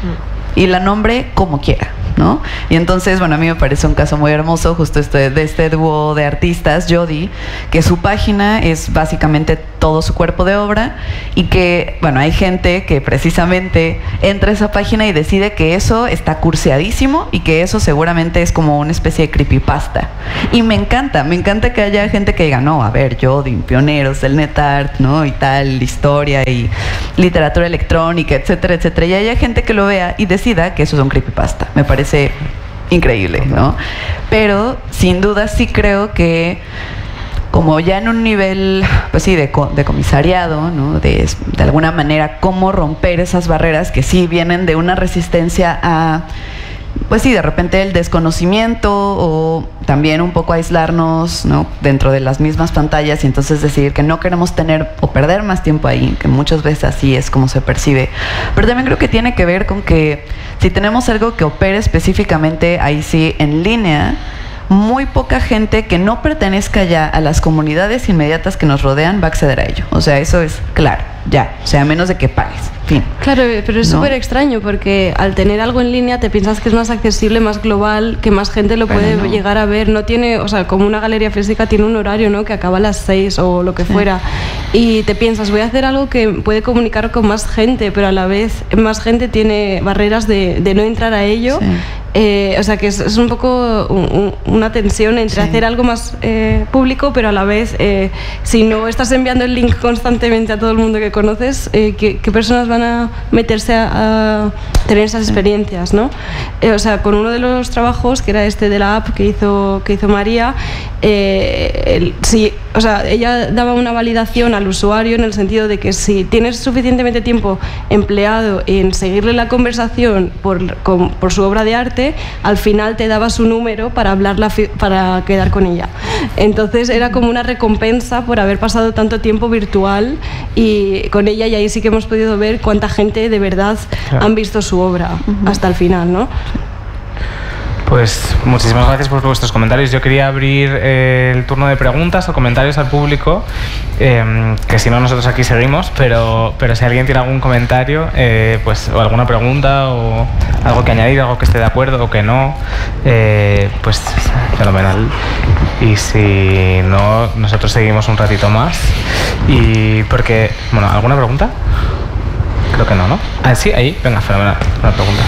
y la nombre como quiera, ¿no? Y entonces, bueno, a mí me parece un caso muy hermoso justo este, de este dúo de artistas, Jody, que su página es básicamente todo su cuerpo de obra y que, bueno, hay gente que precisamente entra a esa página y decide que eso está curseadísimo y que eso seguramente es como una especie de creepypasta. Y me encanta, me encanta que haya gente que diga, no, a ver, Jody, pioneros del net art, ¿no? Y tal, historia y literatura electrónica, etcétera, etcétera. Y haya gente que lo vea y decida que eso es un creepypasta. Me parece increíble, ¿no? Pero sin duda sí creo que como ya en un nivel, pues sí, de, de comisariado, ¿no? De, de alguna manera, cómo romper esas barreras que sí vienen de una resistencia a, pues sí, de repente el desconocimiento o también un poco aislarnos, ¿no?, dentro de las mismas pantallas y entonces decidir que no queremos tener o perder más tiempo ahí, que muchas veces así es como se percibe. Pero también creo que tiene que ver con que si tenemos algo que opere específicamente ahí sí en línea, muy poca gente que no pertenezca ya a las comunidades inmediatas que nos rodean va a acceder a ello. O sea, eso es claro, ya. O sea, a menos de que pagues. Fin. Claro, pero es ¿no? súper extraño porque al tener algo en línea te piensas que es más accesible, más global, que más gente lo puede no. llegar a ver. No tiene, o sea, como una galería física tiene un horario, ¿no?, que acaba a las seis o lo que sí. fuera. Y te piensas, voy a hacer algo que puede comunicar con más gente, pero a la vez más gente tiene barreras de, de no entrar a ello. Sí. Eh, o sea que es, es un poco un, una tensión entre sí. hacer algo más eh, público, pero a la vez eh, si no estás enviando el link constantemente a todo el mundo que conoces, eh, ¿qué, qué personas van a meterse a, a tener esas experiencias, ¿no? Eh, o sea, con uno de los trabajos que era este de la app que hizo, que hizo María, eh, el, sí, o sea, ella daba una validación al usuario en el sentido de que si tienes suficientemente tiempo empleado en seguirle la conversación por, con, por su obra de arte, al final te daba su número para hablarla, para quedar con ella. Entonces era como una recompensa por haber pasado tanto tiempo virtual y con ella, y ahí sí que hemos podido ver cuánta gente de verdad claro. han visto su obra uh-huh. hasta el final, ¿no? Pues muchísimas gracias por vuestros comentarios. Yo quería abrir eh, el turno de preguntas o comentarios al público, eh, que si no nosotros aquí seguimos, pero, pero si alguien tiene algún comentario, eh, pues, o alguna pregunta o algo que añadir, algo que esté de acuerdo o que no, eh, pues fenomenal. Y si no, nosotros seguimos un ratito más. Y porque, bueno, ¿alguna pregunta? Creo que no, ¿no? Ah, sí, ahí, venga, fenomenal, una pregunta.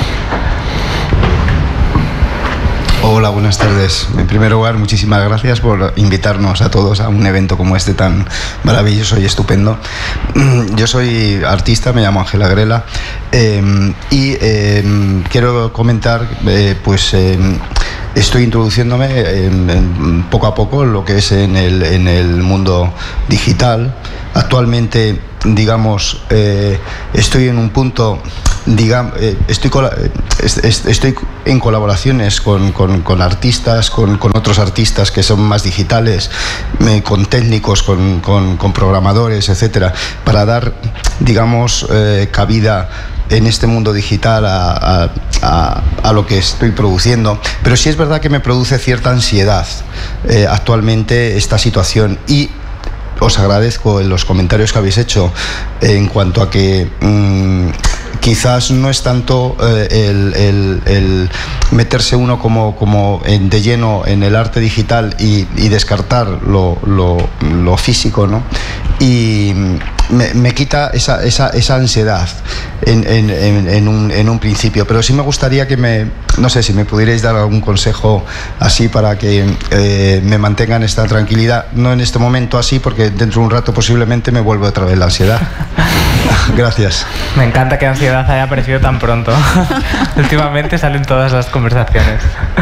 Hola, buenas tardes. En primer lugar, muchísimas gracias por invitarnos a todos a un evento como este tan maravilloso y estupendo. Yo soy artista, me llamo Ángel Agrela eh, y eh, quiero comentar, eh, pues eh, estoy introduciéndome en, en, poco a poco lo que es en el, en el mundo digital. Actualmente, digamos, eh, estoy en un punto... Digamos, eh, estoy, estoy en colaboraciones con, con, con artistas, con, con otros artistas que son más digitales, eh, con técnicos, con, con, con programadores, etcétera, para dar, digamos, eh, cabida en este mundo digital a, a, a, a lo que estoy produciendo. Pero sí es verdad que me produce cierta ansiedad eh, actualmente esta situación, y os agradezco los comentarios que habéis hecho en cuanto a que mmm, quizás no es tanto eh, el, el, el meterse uno como, como en, de lleno en el arte digital y, y descartar lo, lo, lo físico, ¿no? y me, me quita esa, esa, esa ansiedad en, en, en, en, un, en un principio. Pero sí me gustaría que me, no sé, si me pudierais dar algún consejo así para que eh, me mantengan esta tranquilidad, no en este momento así, porque dentro de un rato posiblemente me vuelve otra vez la ansiedad. Gracias. Me encanta que ansiedad haya aparecido tan pronto. Últimamente salen todas las conversaciones.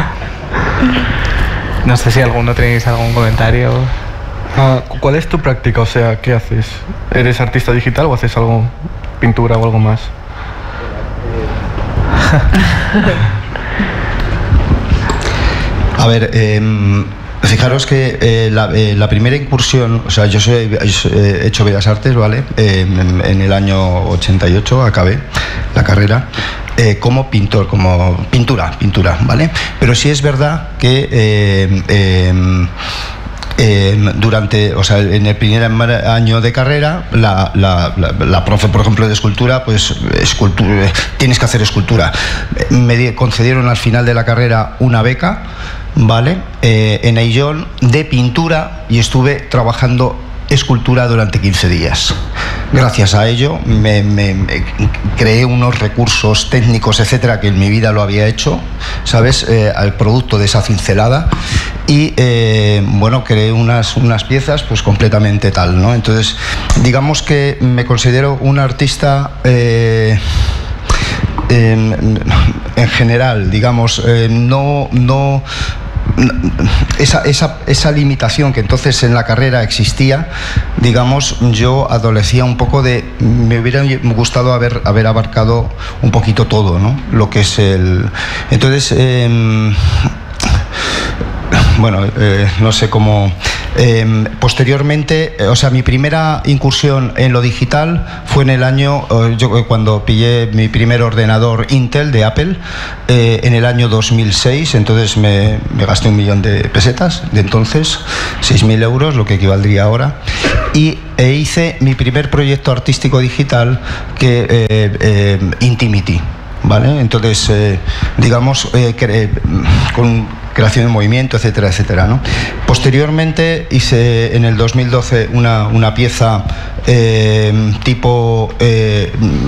No sé si alguno tenéis algún comentario. Ah, ¿cuál es tu práctica? O sea, ¿qué haces? ¿Eres artista digital o haces algo, pintura o algo más? A ver, eh, fijaros que eh, la, eh, la primera incursión, o sea, yo soy, he hecho Bellas Artes, ¿vale? Eh, en, en el año ochenta y ocho acabé la carrera. Eh, como pintor, como pintura, pintura, ¿vale? Pero sí es verdad que eh, eh, eh, durante, o sea, en el primer año de carrera, la, la, la, la profe, por ejemplo, de escultura, pues escultura, tienes que hacer escultura. Me concedieron al final de la carrera una beca, ¿vale? Eh, en Aillón de pintura, y estuve trabajando escultura durante quince días. Gracias a ello me, me, me creé unos recursos técnicos, etcétera, que en mi vida lo había hecho, ¿sabes? Eh, al producto de esa cincelada, y eh, bueno, creé unas, unas piezas pues completamente tal, ¿no? Entonces, digamos que me considero un artista eh, en, en general, digamos, eh, no, no Esa, esa, esa limitación que entonces en la carrera existía, digamos, yo adolecía un poco de, me hubiera gustado haber, haber abarcado un poquito todo, ¿no? Lo que es el... Entonces, eh, bueno, eh, no sé cómo... Eh, posteriormente, eh, o sea, mi primera incursión en lo digital fue en el año, eh, yo cuando pillé mi primer ordenador Intel de Apple, eh, en el año dos mil seis, entonces me, me gasté un millón de pesetas, de entonces, seis mil euros, lo que equivaldría ahora, y e hice mi primer proyecto artístico digital, que eh, eh, Intimity, ¿vale? Entonces, eh, digamos, eh, cre con creación de movimiento, etcétera, etcétera, ¿no? Posteriormente hice en el dos mil doce una, una pieza eh, tipo... Eh,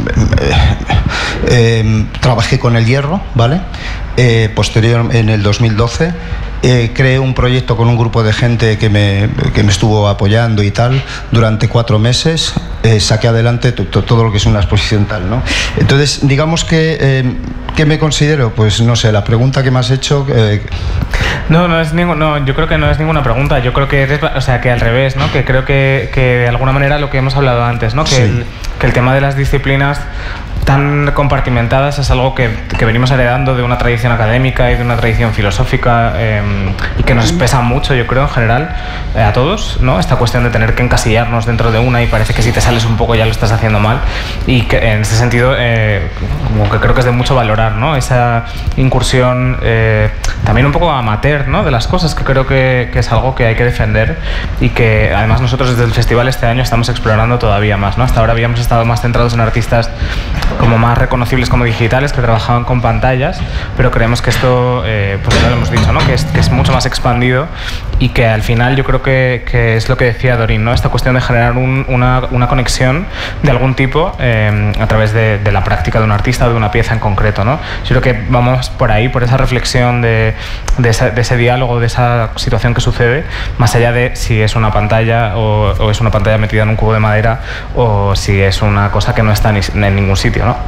eh, eh, trabajé con el hierro, ¿vale? Eh, posterior, en el dos mil doce... Eh, creé un proyecto con un grupo de gente que me, que me estuvo apoyando y tal durante cuatro meses. Eh, saqué adelante todo lo que es una exposición tal, ¿no? Entonces, digamos que eh, ¿qué me considero? Pues no sé, la pregunta que me has hecho... Eh... No, no es ningún, no, yo creo que no es ninguna pregunta. Yo creo que eres, o sea, que al revés, ¿no? Que creo que, que de alguna manera lo que hemos hablado antes, ¿no? Que, sí. el, que el tema de las disciplinas tan compartimentadas es algo que, que venimos heredando de una tradición académica y de una tradición filosófica, eh, y que nos pesa mucho, yo creo, en general, eh, a todos, ¿no? Esta cuestión de tener que encasillarnos dentro de una, y parece que si te sales un poco ya lo estás haciendo mal, y que en ese sentido eh, como que creo que es de mucho valorar, ¿no? Esa incursión eh, también un poco amateur, ¿no? De las cosas, que creo que, que es algo que hay que defender, y que además nosotros desde el festival este año estamos explorando todavía más, ¿no? Hasta ahora habíamos estado más centrados en artistas como más reconocibles como digitales, que trabajaban con pantallas, pero creemos que esto, eh, pues ya lo hemos dicho, ¿no? Que es, que es mucho más expandido, y que al final yo creo que, que es lo que decía Dorin, ¿no? Esta cuestión de generar un, una, una conexión de algún tipo eh, a través de, de la práctica de un artista o de una pieza en concreto, ¿no? Yo creo que vamos por ahí, por esa reflexión de, de, esa, de ese diálogo, de esa situación que sucede, más allá de si es una pantalla o, o es una pantalla metida en un cubo de madera, o si es una cosa que no está ni, en ningún sitio, ¿no?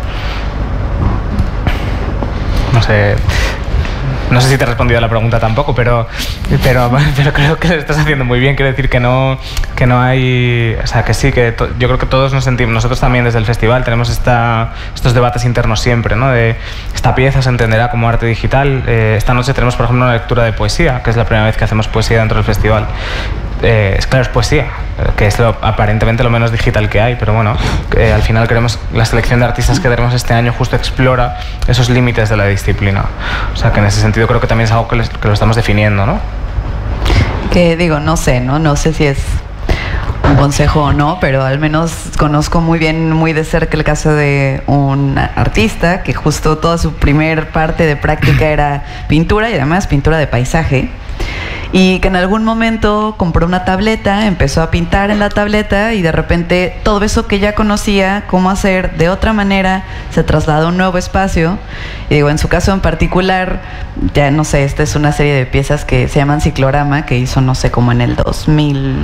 No sé... No sé si te he respondido a la pregunta tampoco, pero, pero, pero creo que lo estás haciendo muy bien. Quiero decir que no, que no hay... O sea, que sí, que to, yo creo que todos nos sentimos... Nosotros también desde el festival tenemos esta, estos debates internos siempre, ¿no? De esta pieza se entenderá como arte digital. Eh, esta noche tenemos, por ejemplo, una lectura de poesía, que es la primera vez que hacemos poesía dentro del festival. Eh, es claro, es poesía, que es lo, aparentemente lo menos digital que hay, pero bueno, eh, al final queremos, la selección de artistas que tenemos este año justo explora esos límites de la disciplina. O sea, que en ese sentido creo que también es algo que, les, que lo estamos definiendo, ¿no? Que digo, no sé, ¿no? No sé si es un consejo o no, pero al menos conozco muy bien, muy de cerca el caso de un artista que justo toda su primer parte de práctica era pintura, y además pintura de paisaje. y que en algún momento compró una tableta, empezó a pintar en la tableta y de repente todo eso que ya conocía cómo hacer de otra manera se trasladó a un nuevo espacio. Y digo, en su caso en particular, ya no sé, esta es una serie de piezas que se llaman Ciclorama, que hizo no sé, como en el dos mil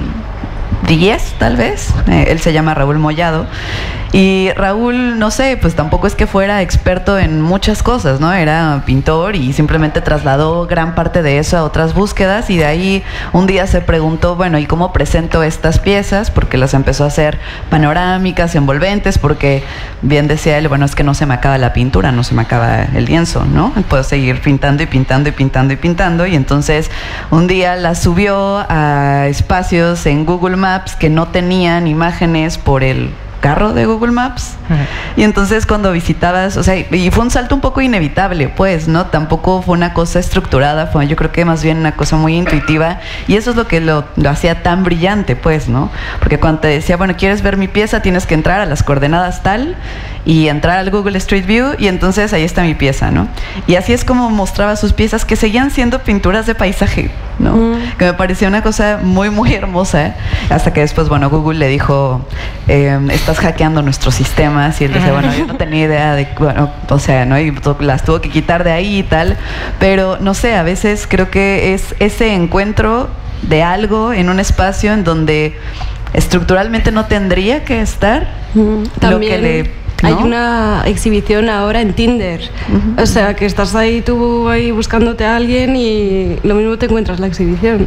diez tal vez. Eh, él se llama Raúl Mollado. Y Raúl, no sé, pues tampoco es que fuera experto en muchas cosas, ¿no? Era pintor y simplemente trasladó gran parte de eso a otras búsquedas, y de ahí un día se preguntó, bueno, ¿y cómo presento estas piezas? Porque las empezó a hacer panorámicas, envolventes, porque bien decía él, bueno, es que no se me acaba la pintura, no se me acaba el lienzo, ¿no? Puedo seguir pintando y pintando y pintando y pintando, y entonces un día las subió a espacios en Google Maps que no tenían imágenes por el carro de Google Maps. Uh-huh. Y entonces cuando visitabas, o sea, y fue un salto un poco inevitable, pues, ¿no? Tampoco fue una cosa estructurada, fue yo creo que más bien una cosa muy intuitiva, y eso es lo que lo, lo hacía tan brillante, pues, ¿no? Porque cuando te decía, bueno, ¿quieres ver mi pieza? Tienes que entrar a las coordenadas tal y entrar al Google Street View, y entonces ahí está mi pieza, ¿no? Y así es como mostraba sus piezas, que seguían siendo pinturas de paisaje, ¿no? Mm. Que me parecía una cosa muy, muy hermosa, hasta que después, bueno, Google le dijo, eh, estás hackeando nuestros sistemas, y él decía, bueno, yo no tenía idea de, bueno, o sea, ¿no? Y las tuvo que quitar de ahí y tal, pero no sé, a veces creo que es ese encuentro de algo en un espacio en donde estructuralmente no tendría que estar, mm, también lo que le... ¿no? Hay una exhibición ahora en Tinder. Uh-huh. O sea, que estás ahí tú ahí buscándote a alguien y lo mismo te encuentras la exhibición.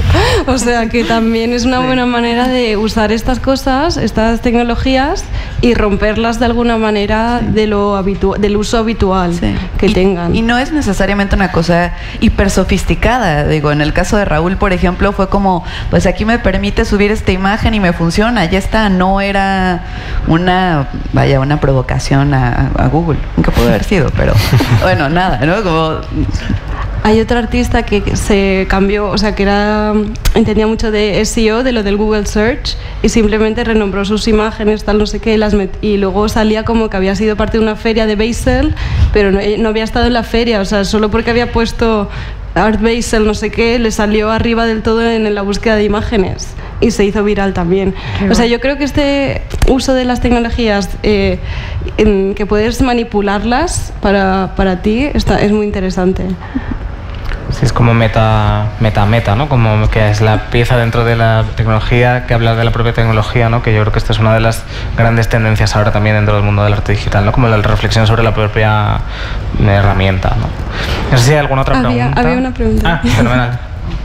O sea, que también es una buena manera de usar estas cosas, estas tecnologías, y romperlas de alguna manera sí. de lo habitu- del uso habitual sí. que y, tengan. Y no es necesariamente una cosa hiper sofisticada. Digo, en el caso de Raúl, por ejemplo, fue como, pues aquí me permite subir esta imagen y me funciona, ya está. No era una, vaya, una provocación a, a Google, aunque pudo haber sido, pero bueno, nada, ¿no? Como... Hay otro artista que se cambió, o sea, que era entendía mucho de S E O, de lo del Google Search, y simplemente renombró sus imágenes, tal, no sé qué, las met- y luego salía como que había sido parte de una feria de Basel, pero no, no había estado en la feria, o sea, solo porque había puesto Art Basel, no sé qué, le salió arriba del todo en, en la búsqueda de imágenes y se hizo viral también. Qué o sea, yo creo que este uso de las tecnologías, eh, en que puedes manipularlas para, para ti, está, es muy interesante. Sí, es como meta, meta, meta, ¿no? Como que es la pieza dentro de la tecnología que habla de la propia tecnología, ¿no? Que yo creo que esta es una de las grandes tendencias ahora también dentro del mundo del arte digital, ¿no? Como la reflexión sobre la propia herramienta, ¿no? No sé si hay alguna otra había, pregunta. Había una pregunta. Ah, fenomenal.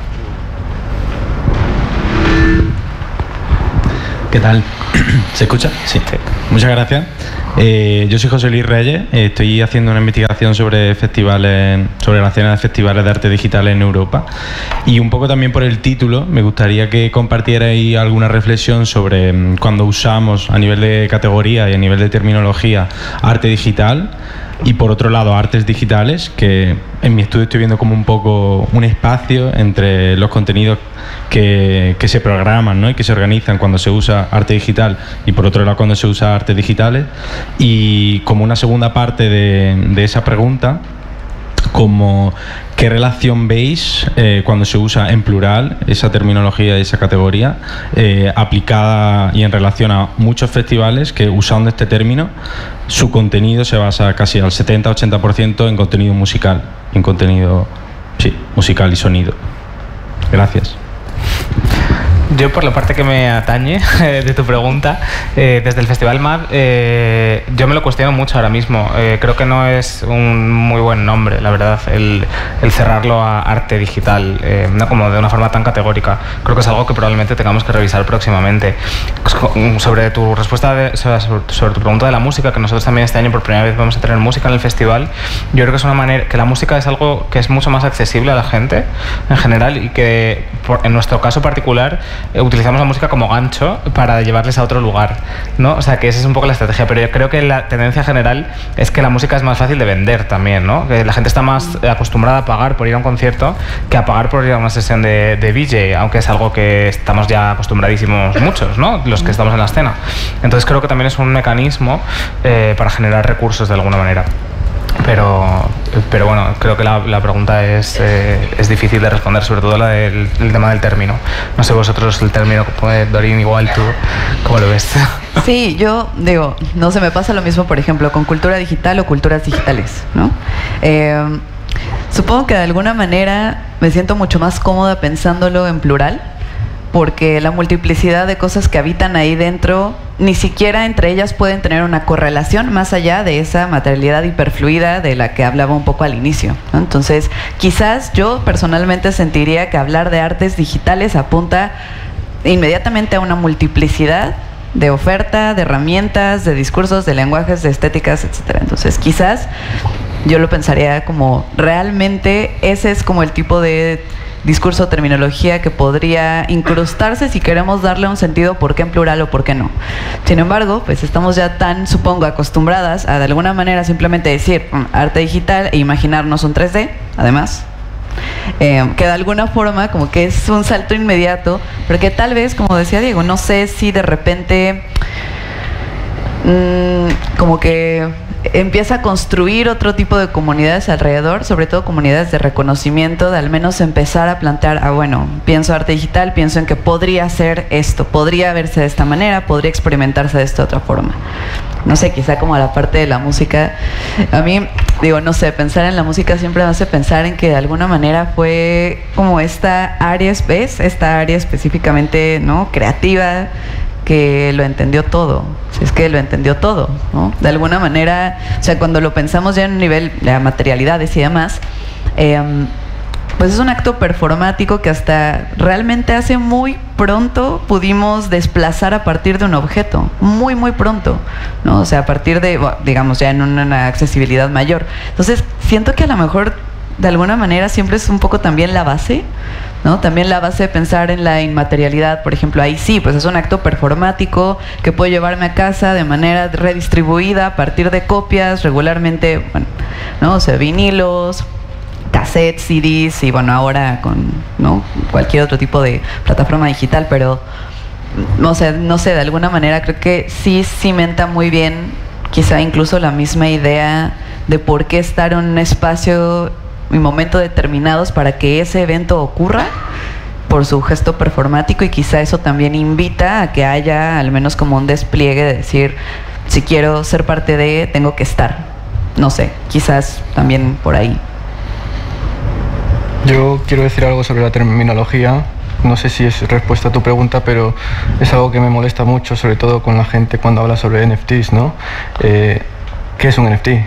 ¿Qué tal? ¿Se escucha? Sí. sí. Muchas gracias. Eh, yo soy José Luis Reyes, eh, estoy haciendo una investigación sobre festivales, sobre la escena de festivales de arte digital en Europa, y un poco también por el título me gustaría que compartierais alguna reflexión sobre um, cuando usamos a nivel de categoría y a nivel de terminología arte digital, y por otro lado artes digitales, que en mi estudio estoy viendo como un poco un espacio entre los contenidos que, que se programan, ¿no? Y que se organizan cuando se usa arte digital, y por otro lado cuando se usa artes digitales. Y como una segunda parte de, de esa pregunta, como qué relación veis eh, cuando se usa en plural esa terminología y esa categoría eh, aplicada y en relación a muchos festivales que, usando este término, su contenido se basa casi al setenta a ochenta por ciento en contenido musical, en contenido sí, musical y sonido. Gracias. Yo, por la parte que me atañe de tu pregunta, eh, desde el Festival M A D, eh, yo me lo cuestiono mucho ahora mismo. Eh, creo que no es un muy buen nombre, la verdad, el, el cerrarlo a arte digital, eh, no como de una forma tan categórica. Creo que es algo que probablemente tengamos que revisar próximamente. Sobre tu respuesta, de, sobre, sobre tu pregunta de la música, que nosotros también este año por primera vez vamos a tener música en el festival, yo creo que es una manera, que la música es algo que es mucho más accesible a la gente en general, y que por, en nuestro caso particular, Eh, utilizamos la música como gancho para llevarles a otro lugar, ¿no? O sea, que esa es un poco la estrategia, pero yo creo que la tendencia general es que la música es más fácil de vender también, ¿no? Que la gente está más acostumbrada a pagar por ir a un concierto que a pagar por ir a una sesión de, de D J, aunque es algo que estamos ya acostumbradísimos muchos, ¿no? Los que estamos en la escena. Entonces creo que también es un mecanismo eh, para generar recursos de alguna manera. Pero, pero bueno, creo que la, la pregunta es, eh, es difícil de responder, sobre todo la del el tema del término. No sé vosotros el término, pues, Dorín, igual tú, ¿cómo lo ves? Sí, yo digo, no se me pasa lo mismo, por ejemplo, con cultura digital o culturas digitales, ¿no? Eh, supongo que de alguna manera me siento mucho más cómoda pensándolo en plural, porque la multiplicidad de cosas que habitan ahí dentro, ni siquiera entre ellas pueden tener una correlación más allá de esa materialidad hiperfluida de la que hablaba un poco al inicio, ¿no? Entonces, quizás yo personalmente sentiría que hablar de artes digitales apunta inmediatamente a una multiplicidad de oferta, de herramientas, de discursos, de lenguajes, de estéticas, etcétera. Entonces, quizás yo lo pensaría como realmente ese es como el tipo de discurso, terminología que podría incrustarse si queremos darle un sentido, por qué en plural o por qué no. Sin embargo, pues estamos ya tan, supongo, acostumbradas a de alguna manera simplemente decir mm, arte digital e imaginarnos un tres D, además, eh, que de alguna forma como que es un salto inmediato, pero que tal vez, como decía Diego, no sé si de repente mmm, como que empieza a construir otro tipo de comunidades alrededor, sobre todo comunidades de reconocimiento, de al menos empezar a plantear, ah, bueno, pienso arte digital, pienso en que podría ser esto, podría verse de esta manera, podría experimentarse de esta otra forma. No sé, quizá como a la parte de la música, a mí, digo, no sé, pensar en la música siempre me hace pensar en que de alguna manera fue como esta área, ¿ves? Esta área específicamente, ¿no?, creativa, que lo entendió todo, si es que lo entendió todo, ¿no? De alguna manera, o sea, cuando lo pensamos ya en un nivel de materialidades y demás, eh, pues es un acto performático que hasta realmente hace muy pronto pudimos desplazar a partir de un objeto, muy muy pronto, ¿no? O sea, a partir de, bueno, digamos, ya en una accesibilidad mayor. Entonces, siento que a lo mejor de alguna manera siempre es un poco también la base, ¿no? También la base de pensar en la inmaterialidad, por ejemplo, ahí sí, pues es un acto performático que puedo llevarme a casa de manera redistribuida a partir de copias regularmente, bueno, ¿no? O sea, vinilos, cassettes, C Ds y bueno, ahora con, ¿no?, cualquier otro tipo de plataforma digital, pero no sé, no sé, de alguna manera creo que sí cimenta muy bien quizá incluso la misma idea de por qué estar en un espacio y momento determinados para que ese evento ocurra por su gesto performático, y quizá eso también invita a que haya al menos como un despliegue de decir, si quiero ser parte de, tengo que estar. No sé, quizás también por ahí. Yo quiero decir algo sobre la terminología. No sé si es respuesta a tu pregunta, pero es algo que me molesta mucho, sobre todo con la gente cuando habla sobre N F Ts, ¿no? Eh, ¿Qué es un N F T?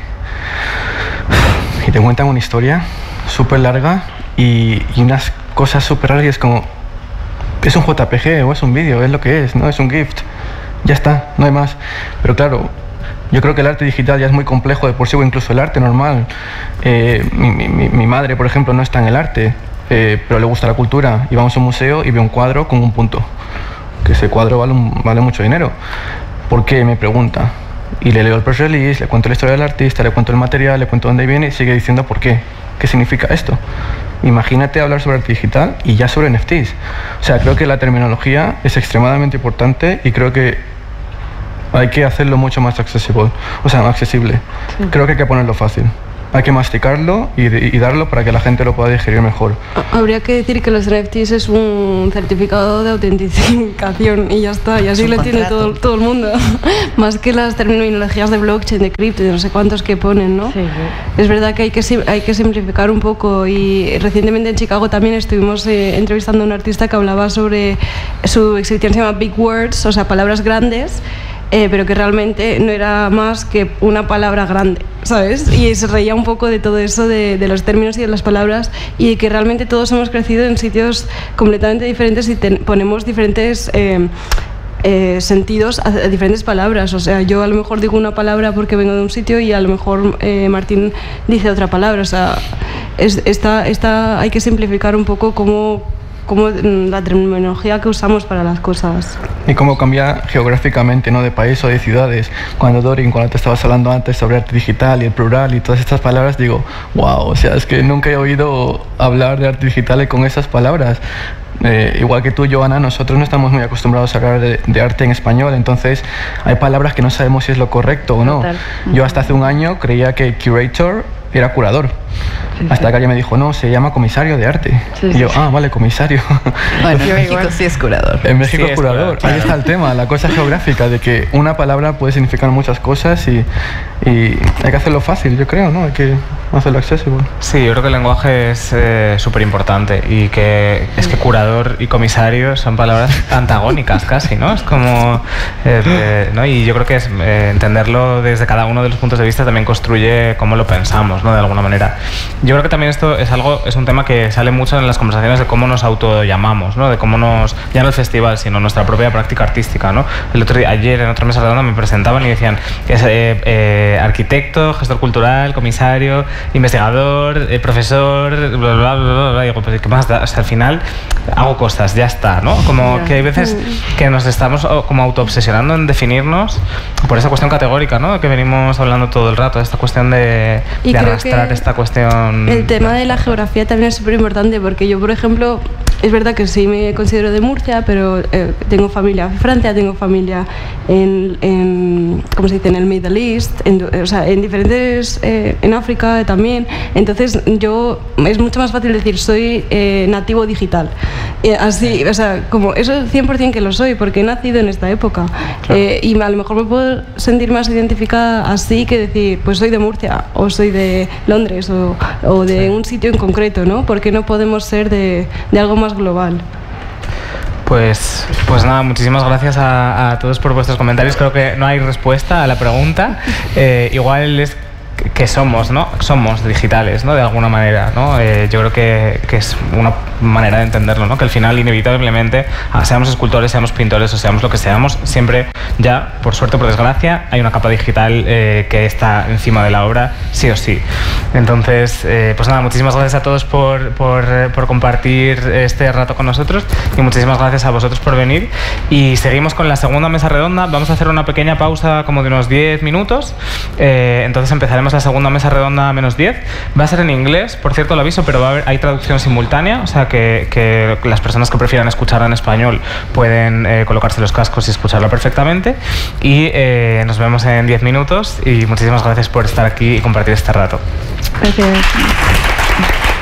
Y te cuentan una historia súper larga y, y unas cosas súper largas, y es como, es un J P G o es un vídeo, es lo que es, ¿no? Es un GIF, ya está, no hay más. Pero claro, yo creo que el arte digital ya es muy complejo de por sí, o incluso el arte normal. Eh, mi, mi, mi madre, por ejemplo, no está en el arte, eh, pero le gusta la cultura, y vamos a un museo y ve un cuadro con un punto, que ese cuadro vale, un, vale mucho dinero. ¿Por qué?, me pregunta. Y le leo el press release, le cuento la historia del artista, le cuento el material, le cuento dónde viene, y sigue diciendo por qué. ¿Qué significa esto? Imagínate hablar sobre arte digital y ya sobre N F Ts. O sea, creo que la terminología es extremadamente importante y creo que hay que hacerlo mucho más accesible. O sea, accesible. Sí. Creo que hay que ponerlo fácil. Hay que masticarlo y, y darlo para que la gente lo pueda digerir mejor. Habría que decir que los N F Ts es un certificado de autenticación y ya está, y así lo tiene todo, todo el mundo. Más que las terminologías de blockchain, de cripto, de no sé cuántos que ponen, ¿no? Sí, sí. Es verdad que hay que, hay que simplificar un poco, y recientemente en Chicago también estuvimos eh, entrevistando a un artista que hablaba sobre su exhibición, se llama Big Words, o sea, palabras grandes. Eh, pero que realmente no era más que una palabra grande, ¿sabes? Y se reía un poco de todo eso, de, de los términos y de las palabras, y de que realmente todos hemos crecido en sitios completamente diferentes y ten, ponemos diferentes eh, eh, sentidos a, a diferentes palabras. O sea, yo a lo mejor digo una palabra porque vengo de un sitio y a lo mejor eh, Martín dice otra palabra. O sea, es, esta, esta, hay que simplificar un poco cómo cómo, la terminología que usamos para las cosas. Y cómo cambia geográficamente, ¿no? De país o de ciudades. Cuando Dorin, cuando te estabas hablando antes sobre arte digital y el plural y todas estas palabras, digo, wow, o sea, es que nunca he oído hablar de arte digital con esas palabras. Eh, igual que tú, Joana, nosotros no estamos muy acostumbrados a hablar de, de arte en español, entonces hay palabras que no sabemos si es lo correcto o no. Total. Yo hasta hace un año creía que curator era curador. Sí, hasta sí. que alguien me dijo, no, se llama comisario de arte. Sí, y yo, sí. ah, vale, comisario. Bueno, en México igual. sí es curador. En México sí, es curador. curador claro. Ahí está el tema, la cosa geográfica, de que una palabra puede significar muchas cosas y, y hay que hacerlo fácil, yo creo, ¿no? Hay que hacerlo accesible. Sí, yo creo que el lenguaje es eh, súper importante y que es que curador y comisario son palabras antagónicas casi, ¿no? Es como... Eh, eh, ¿no? Y yo creo que es, eh, entenderlo desde cada uno de los puntos de vista también construye cómo lo pensamos, ¿no? De alguna manera. Yo creo que también esto es algo, es un tema que sale mucho en las conversaciones de cómo nos autollamamos, ¿no? De cómo nos, ya no el festival, sino nuestra propia práctica artística, ¿no? El otro día, ayer en otra mesa redonda me presentaban y decían que es eh, eh, arquitecto, gestor cultural, comisario, investigador, eh, profesor, bla, bla, bla, bla, bla. Digo, pues ¿qué más da? O sea, al final hago cosas, ya está, ¿no? Como que hay veces que nos estamos como autoobsesionando en definirnos por esa cuestión categórica, ¿no? Que venimos hablando todo el rato, esta cuestión de, de arrastrar esta cuestión. El tema de la geografía también es súper importante porque yo, por ejemplo, es verdad que sí me considero de Murcia, pero eh, tengo familia en Francia, tengo familia en, en ¿cómo se dice?, en el Middle East, en, o sea, en diferentes, eh, en África también. Entonces yo, es mucho más fácil decir soy eh, nativo digital. Eh, así, o sea, como eso cien por ciento que lo soy porque he nacido en esta época. Claro. Eh, y a lo mejor me puedo sentir más identificada así que decir, pues soy de Murcia o soy de Londres o, o de sí. un sitio en concreto, ¿no? Porque no podemos ser de, de algo más global. Pues, pues nada, muchísimas gracias a, a todos por vuestros comentarios. Creo que no hay respuesta a la pregunta. Eh, igual es que somos, ¿no? Somos digitales, ¿no? De alguna manera, ¿no? Eh, yo creo que, que es una manera de entenderlo, ¿no? Que al final, inevitablemente, seamos escultores, seamos pintores o seamos lo que seamos, siempre ya, por suerte o por desgracia, hay una capa digital eh, que está encima de la obra, sí o sí. Entonces, eh, pues nada, muchísimas gracias a todos por, por, por compartir este rato con nosotros y muchísimas gracias a vosotros por venir. Y seguimos con la segunda mesa redonda. Vamos a hacer una pequeña pausa como de unos diez minutos. Eh, entonces empezaremos la segunda mesa redonda a menos diez. Va a ser en inglés, por cierto, lo aviso, pero va a haber, hay traducción simultánea, o sea que, que las personas que prefieran escucharla en español pueden eh, colocarse los cascos y escucharla perfectamente. Y eh, nos vemos en diez minutos y muchísimas gracias por estar aquí y compartir este rato. Gracias.